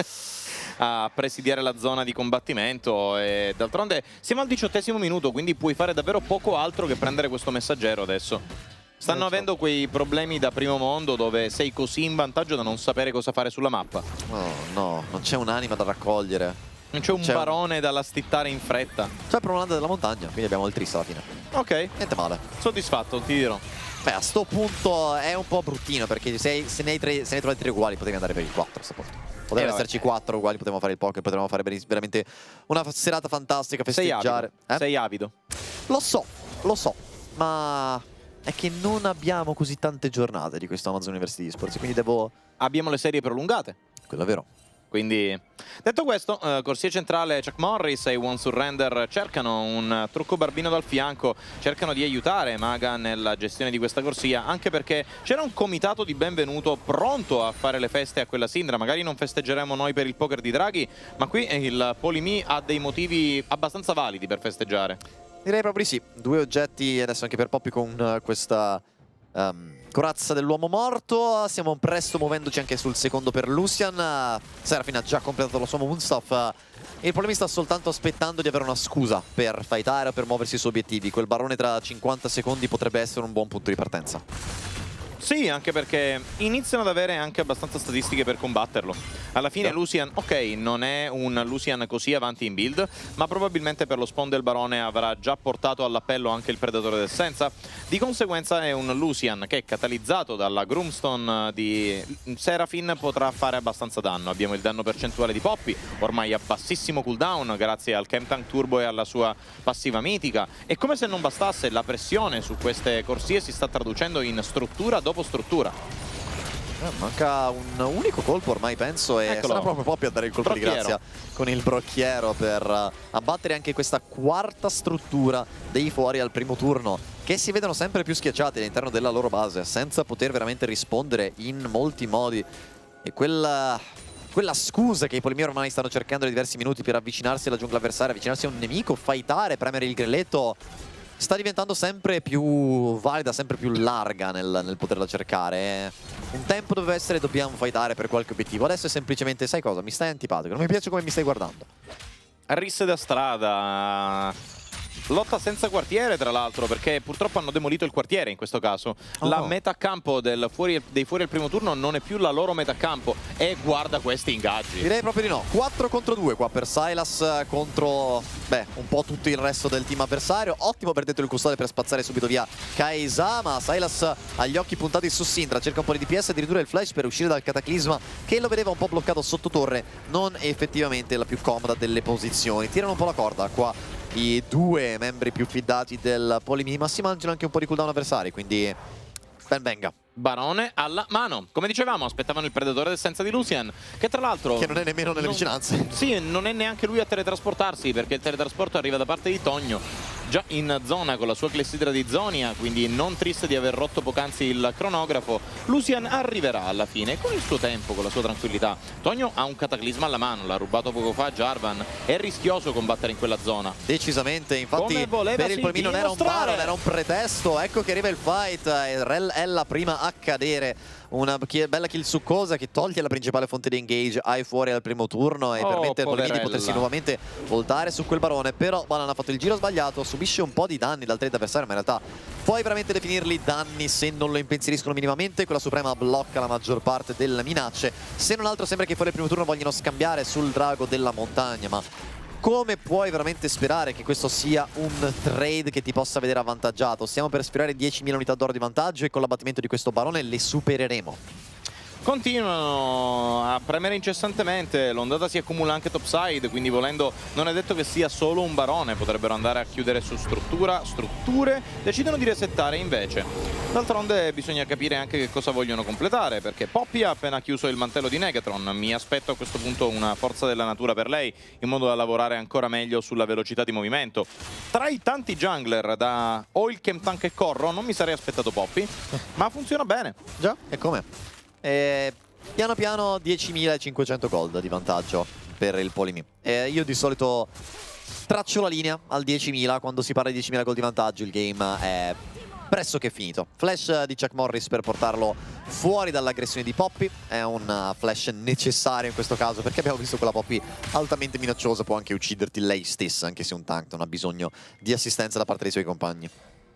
[SPEAKER 3] a presidiare la zona di combattimento e d'altronde siamo al 18° minuto, quindi puoi fare davvero poco altro che prendere questo messaggero adesso. Stanno avendo quei problemi da primo mondo dove sei così in vantaggio da non sapere cosa fare sulla mappa.
[SPEAKER 2] Oh no, non c'è un'anima da raccogliere.
[SPEAKER 3] Non c'è un barone da stittare in fretta.
[SPEAKER 2] C'è però un'anda della montagna, quindi abbiamo il Trista alla fine.
[SPEAKER 3] Ok.
[SPEAKER 2] Niente male.
[SPEAKER 3] Soddisfatto, ti dirò.
[SPEAKER 2] Beh, a sto punto è un po' bruttino, perché se ne hai trovati 3 uguali potevi andare per il 4 a sto punto. Potevano esserci 4 uguali, potevamo fare il poker, potevamo fare veramente una serata fantastica, festeggiare.
[SPEAKER 3] Sei avido.
[SPEAKER 2] Lo so, ma è che non abbiamo così tante giornate di questo Amazon University Esports, quindi devo...
[SPEAKER 3] Abbiamo le serie prolungate.
[SPEAKER 2] Quello è vero.
[SPEAKER 3] Quindi, detto questo, corsia centrale Chuck Norris e One Surrender cercano un trucco barbino dal fianco, cercano di aiutare Maga nella gestione di questa corsia, anche perché c'era un comitato di benvenuto pronto a fare le feste a quella Syndra. Magari non festeggeremo noi per il poker di Draghi, ma qui il Polimi ha dei motivi abbastanza validi per festeggiare. Direi
[SPEAKER 2] proprio di sì. 2 oggetti adesso anche per Poppy con questa... corazza dell'uomo morto. Stiamo presto muovendoci anche sul secondo per Lucian. Seraphine ha già completato la sua Moonstaff. Il Polimi sta soltanto aspettando di avere una scusa per fightare o per muoversi su obiettivi. Quel barone tra 50 secondi potrebbe essere un buon punto di partenza.
[SPEAKER 3] Sì, anche perché iniziano ad avere anche abbastanza statistiche per combatterlo. Alla fine Lucian, ok, non è un Lucian così avanti in build, ma probabilmente per lo spawn del barone avrà già portato all'appello anche il predatore d'essenza. Di conseguenza è un Lucian che, catalizzato dalla Groomstone di Seraphine, potrà fare abbastanza danno. Abbiamo il danno percentuale di Poppy, ormai a bassissimo cooldown grazie al Camp Tank Turbo e alla sua passiva mitica. E come se non bastasse, la pressione su queste corsie si sta traducendo in struttura dopo struttura.
[SPEAKER 2] Manca un unico colpo ormai, penso, e sarà proprio Poppy a dare il colpo di grazia con il brocchiero per abbattere anche questa quarta struttura dei fuori al primo turno, che si vedono sempre più schiacciati all'interno della loro base senza poter veramente rispondere in molti modi. E quella quella scusa che i Polimi ormai stanno cercando da diversi minuti per avvicinarsi alla giungla avversaria, avvicinarsi a un nemico, fightare, premere il grilletto, sta diventando sempre più valida, sempre più larga nel poterla cercare. Un tempo doveva essere dobbiamo fightare per qualche obiettivo, adesso è semplicemente, sai cosa, mi stai antipatico, non mi piace come mi stai guardando.
[SPEAKER 3] Risse da strada. Lotta senza quartiere, tra l'altro, perché purtroppo hanno demolito il quartiere in questo caso. La metacampo dei fuori al primo turno non è più la loro metacampo. E guarda questi ingaggi.
[SPEAKER 2] Direi proprio di no. 4 contro 2 qua per Sylas contro, un po' tutto il resto del team avversario. Ottimo per detto il custode per spazzare subito via Kai'Sa, ma Sylas ha gli occhi puntati su Syndra, cerca un po' di DPS, addirittura il flash per uscire dal cataclisma che lo vedeva un po' bloccato sotto torre. Non è effettivamente la più comoda delle posizioni. Tirano un po' la corda qua i due membri più fidati del Polimi, ma si mangiano anche un po' di cooldown avversari, quindi ben venga.
[SPEAKER 3] Barone alla mano. Come dicevamo, aspettavano il predatore d'essenza di Lucian, che tra l'altro...
[SPEAKER 2] Che non è nemmeno nelle vicinanze.
[SPEAKER 3] Sì, non è neanche lui a teletrasportarsi, perché il teletrasporto arriva da parte di Tonio, già in zona con la sua clessidra di Zonia, quindi non triste di aver rotto poc'anzi il cronografo. Lucian arriverà alla fine, con il suo tempo, con la sua tranquillità. Tonio ha un cataclisma alla mano, l'ha rubato poco fa Jarvan. È rischioso combattere in quella zona.
[SPEAKER 2] Decisamente, infatti per il Polimi non era un baron, era un pretesto. Ecco che arriva il fight, Rell è la prima a cadere. Una bella kill succosa che toglie la principale fonte di engage ai fuori al primo turno e permette al Polimi di potersi nuovamente voltare su quel barone. Però Banan ha fatto il giro sbagliato, subisce un po' di danni dal trade avversario, ma in realtà puoi veramente definirli danni se non lo impensieriscono minimamente. Quella suprema blocca la maggior parte delle minacce. Se non altro sembra che fuori al primo turno vogliono scambiare sul drago della montagna, ma come puoi veramente sperare che questo sia un trade che ti possa vedere avvantaggiato? Stiamo per sfiorare 10.000 unità d'oro di vantaggio e con l'abbattimento di questo barone le supereremo.
[SPEAKER 3] Continuano a premere incessantemente, l'ondata si accumula anche topside, quindi volendo non è detto che sia solo un barone, potrebbero andare a chiudere su strutture, decidono di resettare invece. D'altronde bisogna capire anche che cosa vogliono completare, perché Poppy ha appena chiuso il mantello di Negatron, mi aspetto a questo punto una forza della natura per lei, in modo da lavorare ancora meglio sulla velocità di movimento. Tra i tanti jungler da Oil, Tank e Corro non mi sarei aspettato Poppy, ma funziona bene.
[SPEAKER 2] Già, e come? Piano piano 10.500 gold di vantaggio per il Polimi. Io di solito traccio la linea al 10.000, quando si parla di 10.000 gold di vantaggio il game è pressoché finito. Flash di Chuck Morris per portarlo fuori dall'aggressione di Poppy, è un flash necessario in questo caso perché abbiamo visto quella Poppy altamente minacciosa, può anche ucciderti lei stessa anche se un tank non ha bisogno di assistenza da parte dei suoi compagni.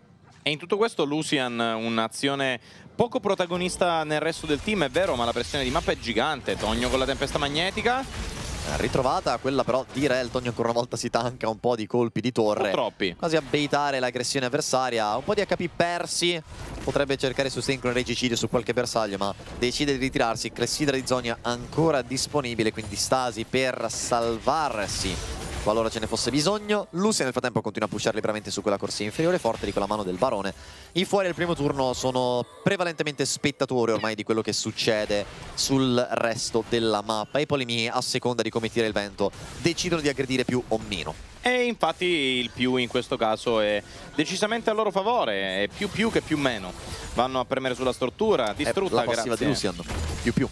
[SPEAKER 3] E in tutto questo Lucian, un'azione poco protagonista nel resto del team, è vero, ma la pressione di mappa è gigante. Tonio con la tempesta magnetica.
[SPEAKER 2] Ritrovata quella però di Rell, Tonio ancora una volta si tanca un po' di colpi di torre.
[SPEAKER 3] Troppi.
[SPEAKER 2] Quasi a baitare l'aggressione avversaria. Un po' di HP persi. Potrebbe cercare sustain con regicidio su qualche bersaglio, ma decide di ritirarsi. Clessidra di Zonia ancora disponibile, quindi stasi per salvarsi qualora ce ne fosse bisogno. Lucian nel frattempo continua a pushare liberamente su quella corsia inferiore, forte di quella mano del barone. I fuori al primo turno sono prevalentemente spettatori ormai di quello che succede sul resto della mappa. I Polimi, a seconda di come tira il vento, decidono di aggredire più o meno.
[SPEAKER 3] E infatti il più in questo caso è decisamente a loro favore, è più che più meno. Vanno a premere sulla struttura, distrutta,
[SPEAKER 2] la passiva di Lucian, più.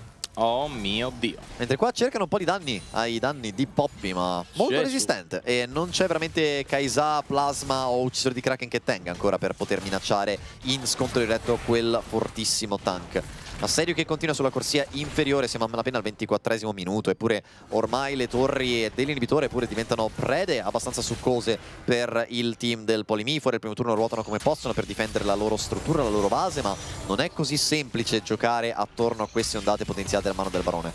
[SPEAKER 3] Oh mio Dio.
[SPEAKER 2] Mentre qua cercano un po' di danni ai danni di Poppy, ma molto resistente. E non c'è veramente Kai'Sa, Plasma o uccisore di Kraken che tenga ancora per poter minacciare in scontro diretto quel fortissimo tank. Assedio che continua sulla corsia inferiore, siamo appena al 24esimo minuto, eppure ormai le torri dell'inibitore pure diventano prede abbastanza succose per il team del Polimi. Fuori il primo turno ruotano come possono per difendere la loro struttura, la loro base, ma non è così semplice giocare attorno a queste ondate potenziate a mano del barone.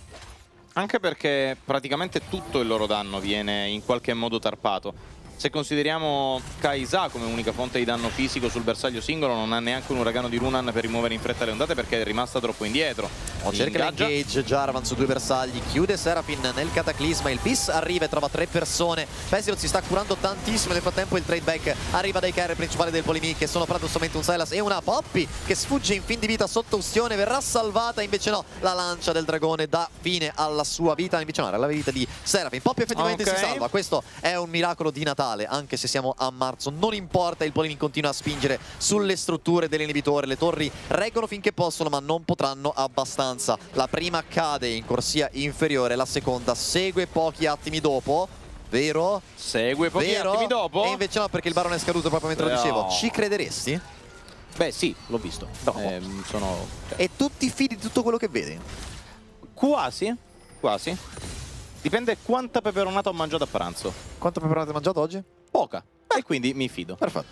[SPEAKER 3] Anche perché praticamente tutto il loro danno viene in qualche modo tarpato. Se consideriamo Kai'Sa come unica fonte di danno fisico sul bersaglio singolo, non ha neanche un uragano di Runan per rimuovere in fretta le ondate perché è rimasta troppo indietro.
[SPEAKER 2] Cerca l'engage, Jarvan su due bersagli, chiude Seraphine nel cataclisma, il bis arriva e trova 3 persone. Pesirot si sta curando tantissimo, nel frattempo il trade back arriva dai carry principali del Polimi che sono paradossalmente un Sylas e una Poppy che sfugge in fin di vita sotto ustione, verrà salvata, invece no, la lancia del dragone dà fine alla sua vita, invece no, era la vita di Seraphine. Poppy effettivamente si salva, questo è un miracolo di Natale fondamentale, anche se siamo a marzo, non importa, il Polimi continua a spingere sulle strutture dell'inibitore, le torri reggono finché possono ma non potranno abbastanza. La prima cade in corsia inferiore, la seconda segue pochi attimi dopo. Vero?
[SPEAKER 3] Segue pochi attimi dopo.
[SPEAKER 2] E invece no, perché il Baron è scaduto proprio mentre lo dicevo. Ci crederesti?
[SPEAKER 3] Beh sì, l'ho visto.
[SPEAKER 2] E tu ti fidi di tutto quello che vedi?
[SPEAKER 3] Quasi, quasi. Dipende quanta peperonata ho mangiato a pranzo.
[SPEAKER 2] Quanto peperonata hai mangiato oggi?
[SPEAKER 3] Poca. E quindi mi fido.
[SPEAKER 2] Perfetto.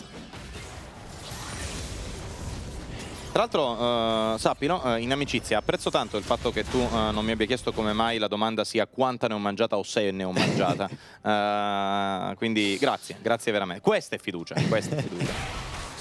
[SPEAKER 3] Tra l'altro, sappi, no? In amicizia, apprezzo tanto il fatto che tu non mi abbia chiesto come mai la domanda sia quanta ne ho mangiata o se ne ho mangiata. Quindi grazie, grazie veramente. Questa è fiducia, questa è fiducia.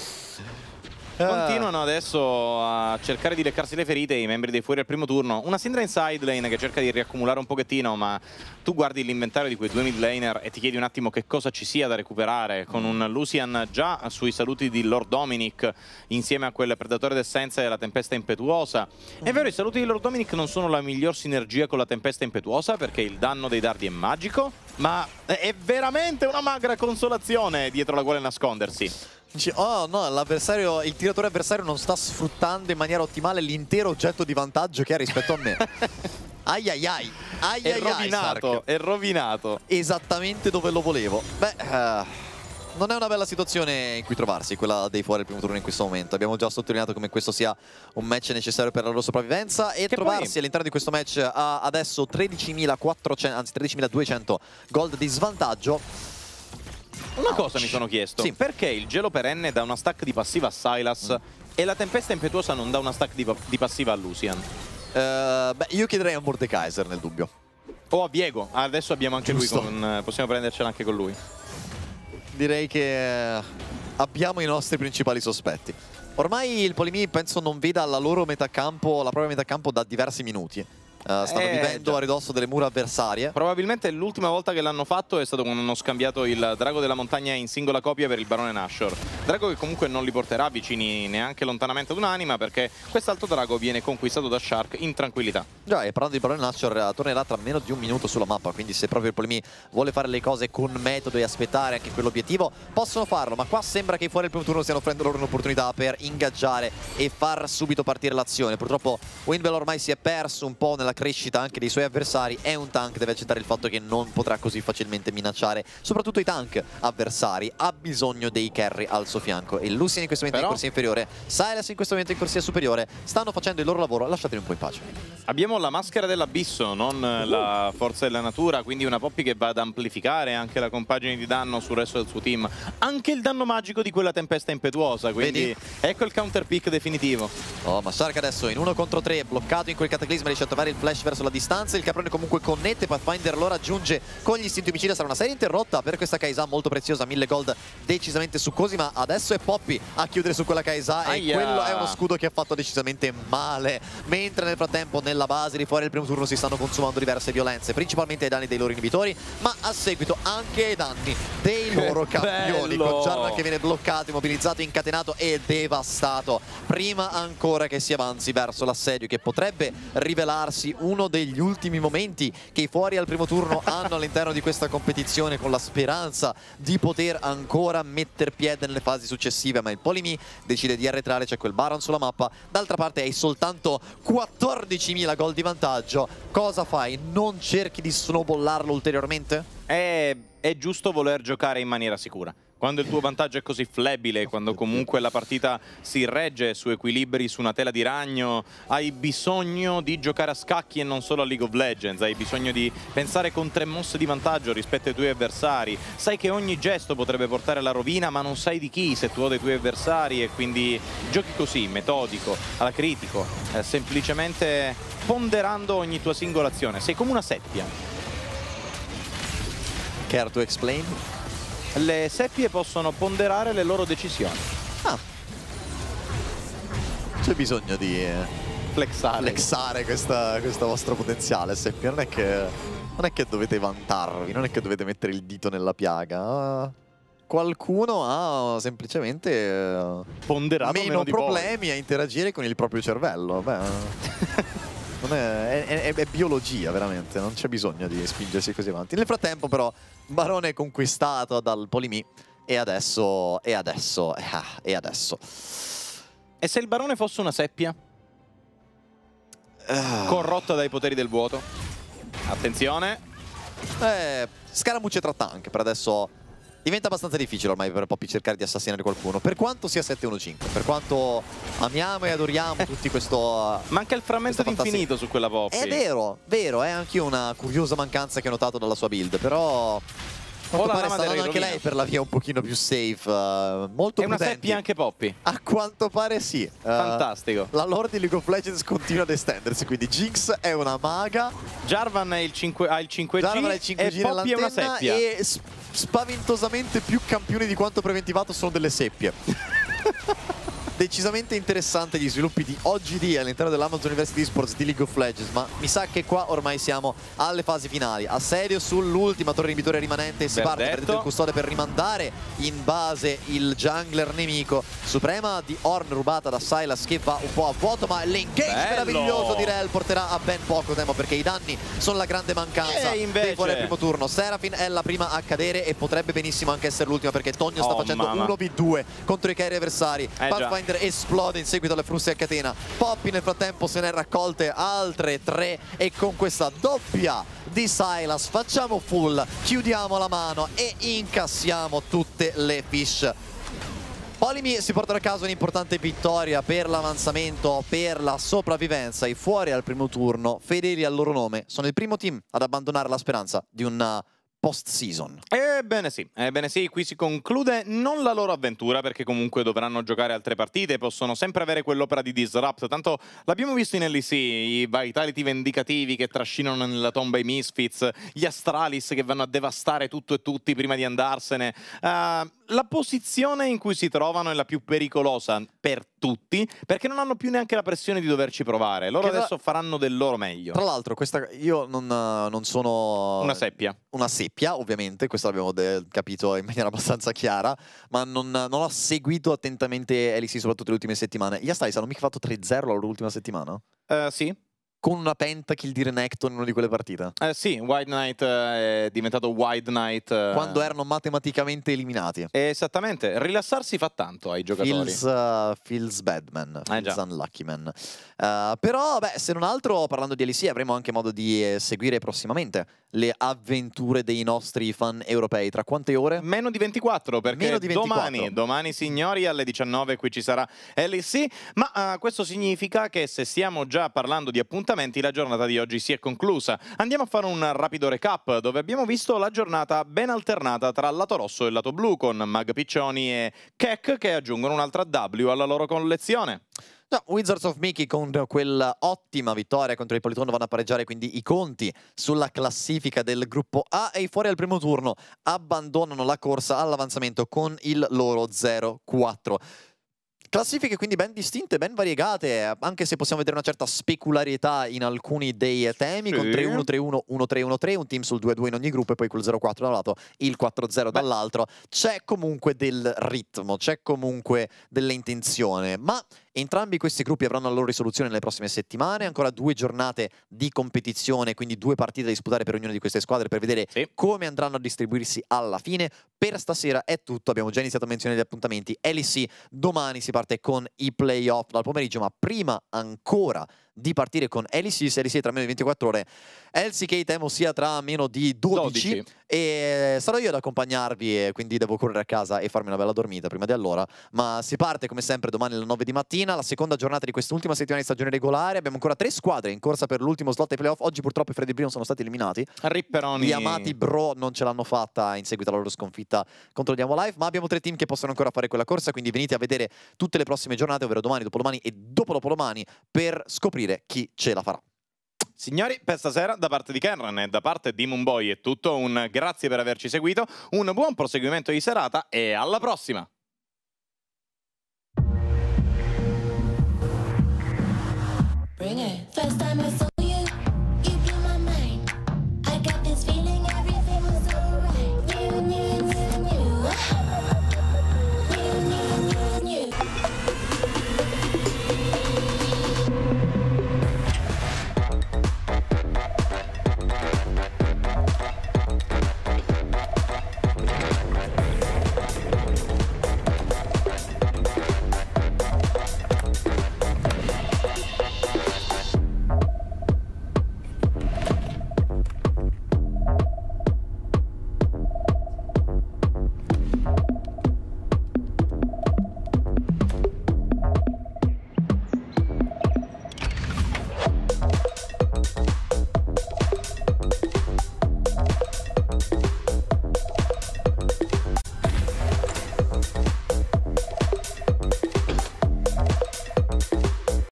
[SPEAKER 3] Continuano adesso a cercare di leccarsi le ferite i membri dei fuori al primo turno. Una Syndra in side lane che cerca di riaccumulare un pochettino, ma tu guardi l'inventario di quei due mid laner e ti chiedi un attimo che cosa ci sia da recuperare, con un Lucian già sui saluti di Lord Dominic insieme a quel Predatore d'Essenza e la Tempesta Impetuosa. È vero, i saluti di Lord Dominic non sono la miglior sinergia con la Tempesta Impetuosa perché il danno dei dardi è magico, ma è veramente una magra consolazione dietro la quale nascondersi.
[SPEAKER 2] Oh no, l'avversario, il tiratore avversario non sta sfruttando in maniera ottimale l'intero oggetto di vantaggio che ha rispetto a me. Ai ai ai, ai
[SPEAKER 3] è
[SPEAKER 2] ai
[SPEAKER 3] rovinato,
[SPEAKER 2] Sark.
[SPEAKER 3] è rovinato.
[SPEAKER 2] Esattamente dove lo volevo. Beh, non è una bella situazione in cui trovarsi, quella dei fuori al primo turno in questo momento. Abbiamo già sottolineato come questo sia un match necessario per la loro sopravvivenza e
[SPEAKER 3] che
[SPEAKER 2] trovarsi
[SPEAKER 3] poi
[SPEAKER 2] all'interno di questo match a adesso 13.400, anzi 13.200 gold di svantaggio.
[SPEAKER 3] Una cosa mi sono chiesto,
[SPEAKER 2] sì.
[SPEAKER 3] Perché il gelo perenne dà una stack di passiva a Sylas e la tempesta impetuosa non dà una stack di passiva a Lucian?
[SPEAKER 2] Beh, io chiederei a Mordekaiser nel dubbio.
[SPEAKER 3] O a Viego, adesso abbiamo anche
[SPEAKER 2] Giusto.
[SPEAKER 3] lui, possiamo prendercela anche con lui.
[SPEAKER 2] Direi che abbiamo i nostri principali sospetti. Ormai il Polimi penso non veda la loro metacampo, la propria metacampo da diversi minuti. Stanno vivendo
[SPEAKER 3] già
[SPEAKER 2] a ridosso delle mura avversarie.
[SPEAKER 3] Probabilmente l'ultima volta che l'hanno fatto è stato quando hanno scambiato il Drago della Montagna in singola copia per il Barone Nashor. Drago che comunque non li porterà vicini neanche lontanamente ad un'anima perché quest'altro drago viene conquistato da Shark in tranquillità.
[SPEAKER 2] Già, e parlando di Barone Nashor, tornerà tra meno di un minuto sulla mappa, quindi se proprio il Polimi vuole fare le cose con metodo e aspettare anche quell'obiettivo, possono farlo, ma qua sembra che i fuori al primo turno stiano offrendo loro un'opportunità per ingaggiare e far subito partire l'azione. Purtroppo Windbell ormai si è perso un po' nella crescita anche dei suoi avversari, è un tank, deve accettare il fatto che non potrà così facilmente minacciare soprattutto i tank avversari, ha bisogno dei carry al suo fianco e Lucian in questo momento è in corsia inferiore, Sylas in questo momento in corsia superiore, stanno facendo il loro lavoro, lasciateli un po' in pace.
[SPEAKER 3] Abbiamo la maschera dell'abisso, non la forza della natura, quindi una Poppy che va ad amplificare anche la compagine di danno sul resto del suo team, anche il danno magico di quella tempesta impetuosa, quindi
[SPEAKER 2] vedi?
[SPEAKER 3] Ecco il counter pick definitivo.
[SPEAKER 2] Oh, ma Shark adesso in 1 contro 3, bloccato in quel cataclisma, riesce a trovare il flash verso la distanza, il caprone comunque connette, Pathfinder lo raggiunge con gli istinti omicida, sarà una serie interrotta per questa Kai'Sa molto preziosa, 1000 gold decisamente succosi, ma adesso è Poppy a chiudere su quella Kai'Sa e quello è uno scudo che ha fatto decisamente male, mentre nel frattempo nella base di fuori del primo turno si stanno consumando diverse violenze, principalmente ai danni dei loro inibitori, ma a seguito anche ai danni dei loro campioni, con Jarvan che viene bloccato, immobilizzato, incatenato e devastato, prima ancora che si avanzi verso l'assedio che potrebbe rivelarsi uno degli ultimi momenti che i fuori al primo turno hanno all'interno di questa competizione, con la speranza di poter ancora metter piede nelle fasi successive, ma il Polimi decide di arretrare, c'è quel Baron sulla mappa, d'altra parte hai soltanto 14.000 gol di vantaggio, cosa fai? Non cerchi di snowballarlo ulteriormente?
[SPEAKER 3] È giusto voler giocare in maniera sicura. Quando il tuo vantaggio è così flebile, quando comunque la partita si regge su equilibri, su una tela di ragno, hai bisogno di giocare a scacchi e non solo a League of Legends, hai bisogno di pensare con 3 mosse di vantaggio rispetto ai tuoi avversari, sai che ogni gesto potrebbe portare alla rovina ma non sai di chi se tu o dei tuoi avversari e quindi giochi così, metodico, alla critico, semplicemente ponderando ogni tua singola azione, sei come una seppia.
[SPEAKER 2] Care to explain?
[SPEAKER 3] Le seppie possono ponderare le loro decisioni.
[SPEAKER 2] Ah. C'è bisogno di flexare questa vostra potenziale, seppia. Non è che dovete vantarvi, non è che dovete mettere il dito nella piaga. Qualcuno ha semplicemente
[SPEAKER 3] ponderato
[SPEAKER 2] meno problemi a interagire con il proprio cervello. Beh, è biologia, veramente, non c'è bisogno di spingersi così avanti. Nel frattempo, però, Barone è conquistato dal Polimi. E adesso. E
[SPEAKER 3] se il barone fosse una seppia? Corrotta dai poteri del vuoto. Attenzione.
[SPEAKER 2] Scaramucce tra tank, per adesso diventa abbastanza difficile ormai per Poppy cercare di assassinare qualcuno. Per quanto sia 7-1-5, per quanto amiamo e adoriamo tutti questo...
[SPEAKER 3] Manca il frammento d'infinito su quella Poppy.
[SPEAKER 2] È vero, è anche una curiosa mancanza che ho notato dalla sua build, però... Quanto pare sta andando anche lei per la via un pochino più safe, molto prudenti.
[SPEAKER 3] È una seppia anche Poppy?
[SPEAKER 2] A quanto pare sì.
[SPEAKER 3] Fantastico.
[SPEAKER 2] La lore di League of Legends continua ad estendersi, quindi Jinx è una maga.
[SPEAKER 3] Jarvan ha il 5G,
[SPEAKER 2] Jarvan ha il 5G
[SPEAKER 3] e Poppy è una seppia.
[SPEAKER 2] E spaventosamente più campioni di quanto preventivato sono delle seppie. Decisamente interessante gli sviluppi di OGD all'interno dell'Amazon University Esports di League of Legends, ma mi sa che qua ormai siamo alle fasi finali. Assedio sull'ultima torre inibitore rimanente, si parte per il custode per rimandare in base il jungler nemico. Suprema di Ornn rubata da Sylas che va un po' a vuoto, ma l'engage meraviglioso di Rell porterà a ben poco tempo perché i danni sono la grande mancanza dei fuori al primo turno. Seraphine è la prima a cadere e potrebbe benissimo anche essere l'ultima perché Tonio sta facendo 1v2 contro i carry avversari. Pathfinder esplode in seguito alle fruste a catena. Poppy nel frattempo se ne è raccolte altre 3 e con questa doppia di Sylas facciamo full, chiudiamo la mano e incassiamo tutte le fish. Polimi si porterà a casa un'importante vittoria per l'avanzamento, per la sopravvivenza. I fuori al primo turno, fedeli al loro nome, sono il primo team ad abbandonare la speranza di un post-season.
[SPEAKER 3] Ebbene sì, qui si conclude non la loro avventura perché comunque dovranno giocare altre partite, possono sempre avere quell'opera di disrupt, tanto l'abbiamo visto in LEC, i vitality vendicativi che trascinano nella tomba i Misfits, gli Astralis che vanno a devastare tutto e tutti prima di andarsene. La posizione in cui si trovano è la più pericolosa per tutti perché non hanno più neanche la pressione di doverci provare, loro adesso faranno del loro meglio.
[SPEAKER 2] Tra l'altro io non sono
[SPEAKER 3] una seppia,
[SPEAKER 2] ovviamente, questo l'abbiamo capito in maniera abbastanza chiara, ma non ho seguito attentamente LEC soprattutto le ultime settimane. Gli Astralis hanno mica fatto 3-0 la loro ultima settimana?
[SPEAKER 3] Sì.
[SPEAKER 2] Con una pentakill di Renekton in una di quelle partite?
[SPEAKER 3] Sì, White Knight è diventato White Knight
[SPEAKER 2] quando erano matematicamente eliminati.
[SPEAKER 3] Esattamente, rilassarsi fa tanto ai giocatori.
[SPEAKER 2] Feels bad man, feels unlucky man. Però, beh, se non altro, parlando di LEC, avremo anche modo di seguire prossimamente le avventure dei nostri fan europei. Tra quante ore?
[SPEAKER 3] Meno di 24, perché domani signori alle 19 qui ci sarà LEC, ma questo significa che se stiamo già parlando di appuntamenti la giornata di oggi si è conclusa. Andiamo a fare un rapido recap dove abbiamo visto la giornata ben alternata tra il lato rosso e il lato blu con Mag Piccioni e Keck che aggiungono un'altra W alla loro collezione.
[SPEAKER 2] No, Wizards of Mickey con quell'ottima vittoria contro il Politon vanno a pareggiare quindi i conti sulla classifica del gruppo A e i fuori al primo turno abbandonano la corsa all'avanzamento con il loro 0-4. Classifiche quindi ben distinte, ben variegate, anche se possiamo vedere una certa specularietà in alcuni dei temi, con 3-1, 3-1, 1-3, 1-3, un team sul 2-2 in ogni gruppo e poi col 0-4 da un lato, il 4-0 dall'altro. C'è comunque del ritmo, c'è comunque dell'intenzione, ma entrambi questi gruppi avranno la loro risoluzione nelle prossime settimane, ancora 2 giornate di competizione, quindi 2 partite da disputare per ognuna di queste squadre per vedere come andranno a distribuirsi alla fine. Per stasera è tutto, abbiamo già iniziato a menzionare gli appuntamenti. LEC, domani si parte con i playoff dal pomeriggio, ma prima ancora di partire con LEC, se LEC tra meno di 24 ore, LCK temo sia tra meno di 12. E sarò io ad accompagnarvi, e quindi devo correre a casa e farmi una bella dormita prima di allora, ma si parte come sempre domani alle 9 di mattina, la seconda giornata di quest'ultima settimana di stagione regolare. Abbiamo ancora 3 squadre in corsa per l'ultimo slot ai playoff. Oggi purtroppo i Freddy Brion sono stati eliminati,
[SPEAKER 3] Ripperoni.
[SPEAKER 2] Gli amati bro non ce l'hanno fatta in seguito alla loro sconfitta contro il Diamo Live, ma abbiamo 3 team che possono ancora fare quella corsa, quindi venite a vedere tutte le prossime giornate, ovvero domani, dopodomani e dopodomani, per scoprire chi ce la farà.
[SPEAKER 3] Signori, per stasera da parte di Kenran e da parte di Moonboy è tutto, un grazie per averci seguito, un buon proseguimento di serata e alla prossima!
[SPEAKER 1] Bring it. First time I saw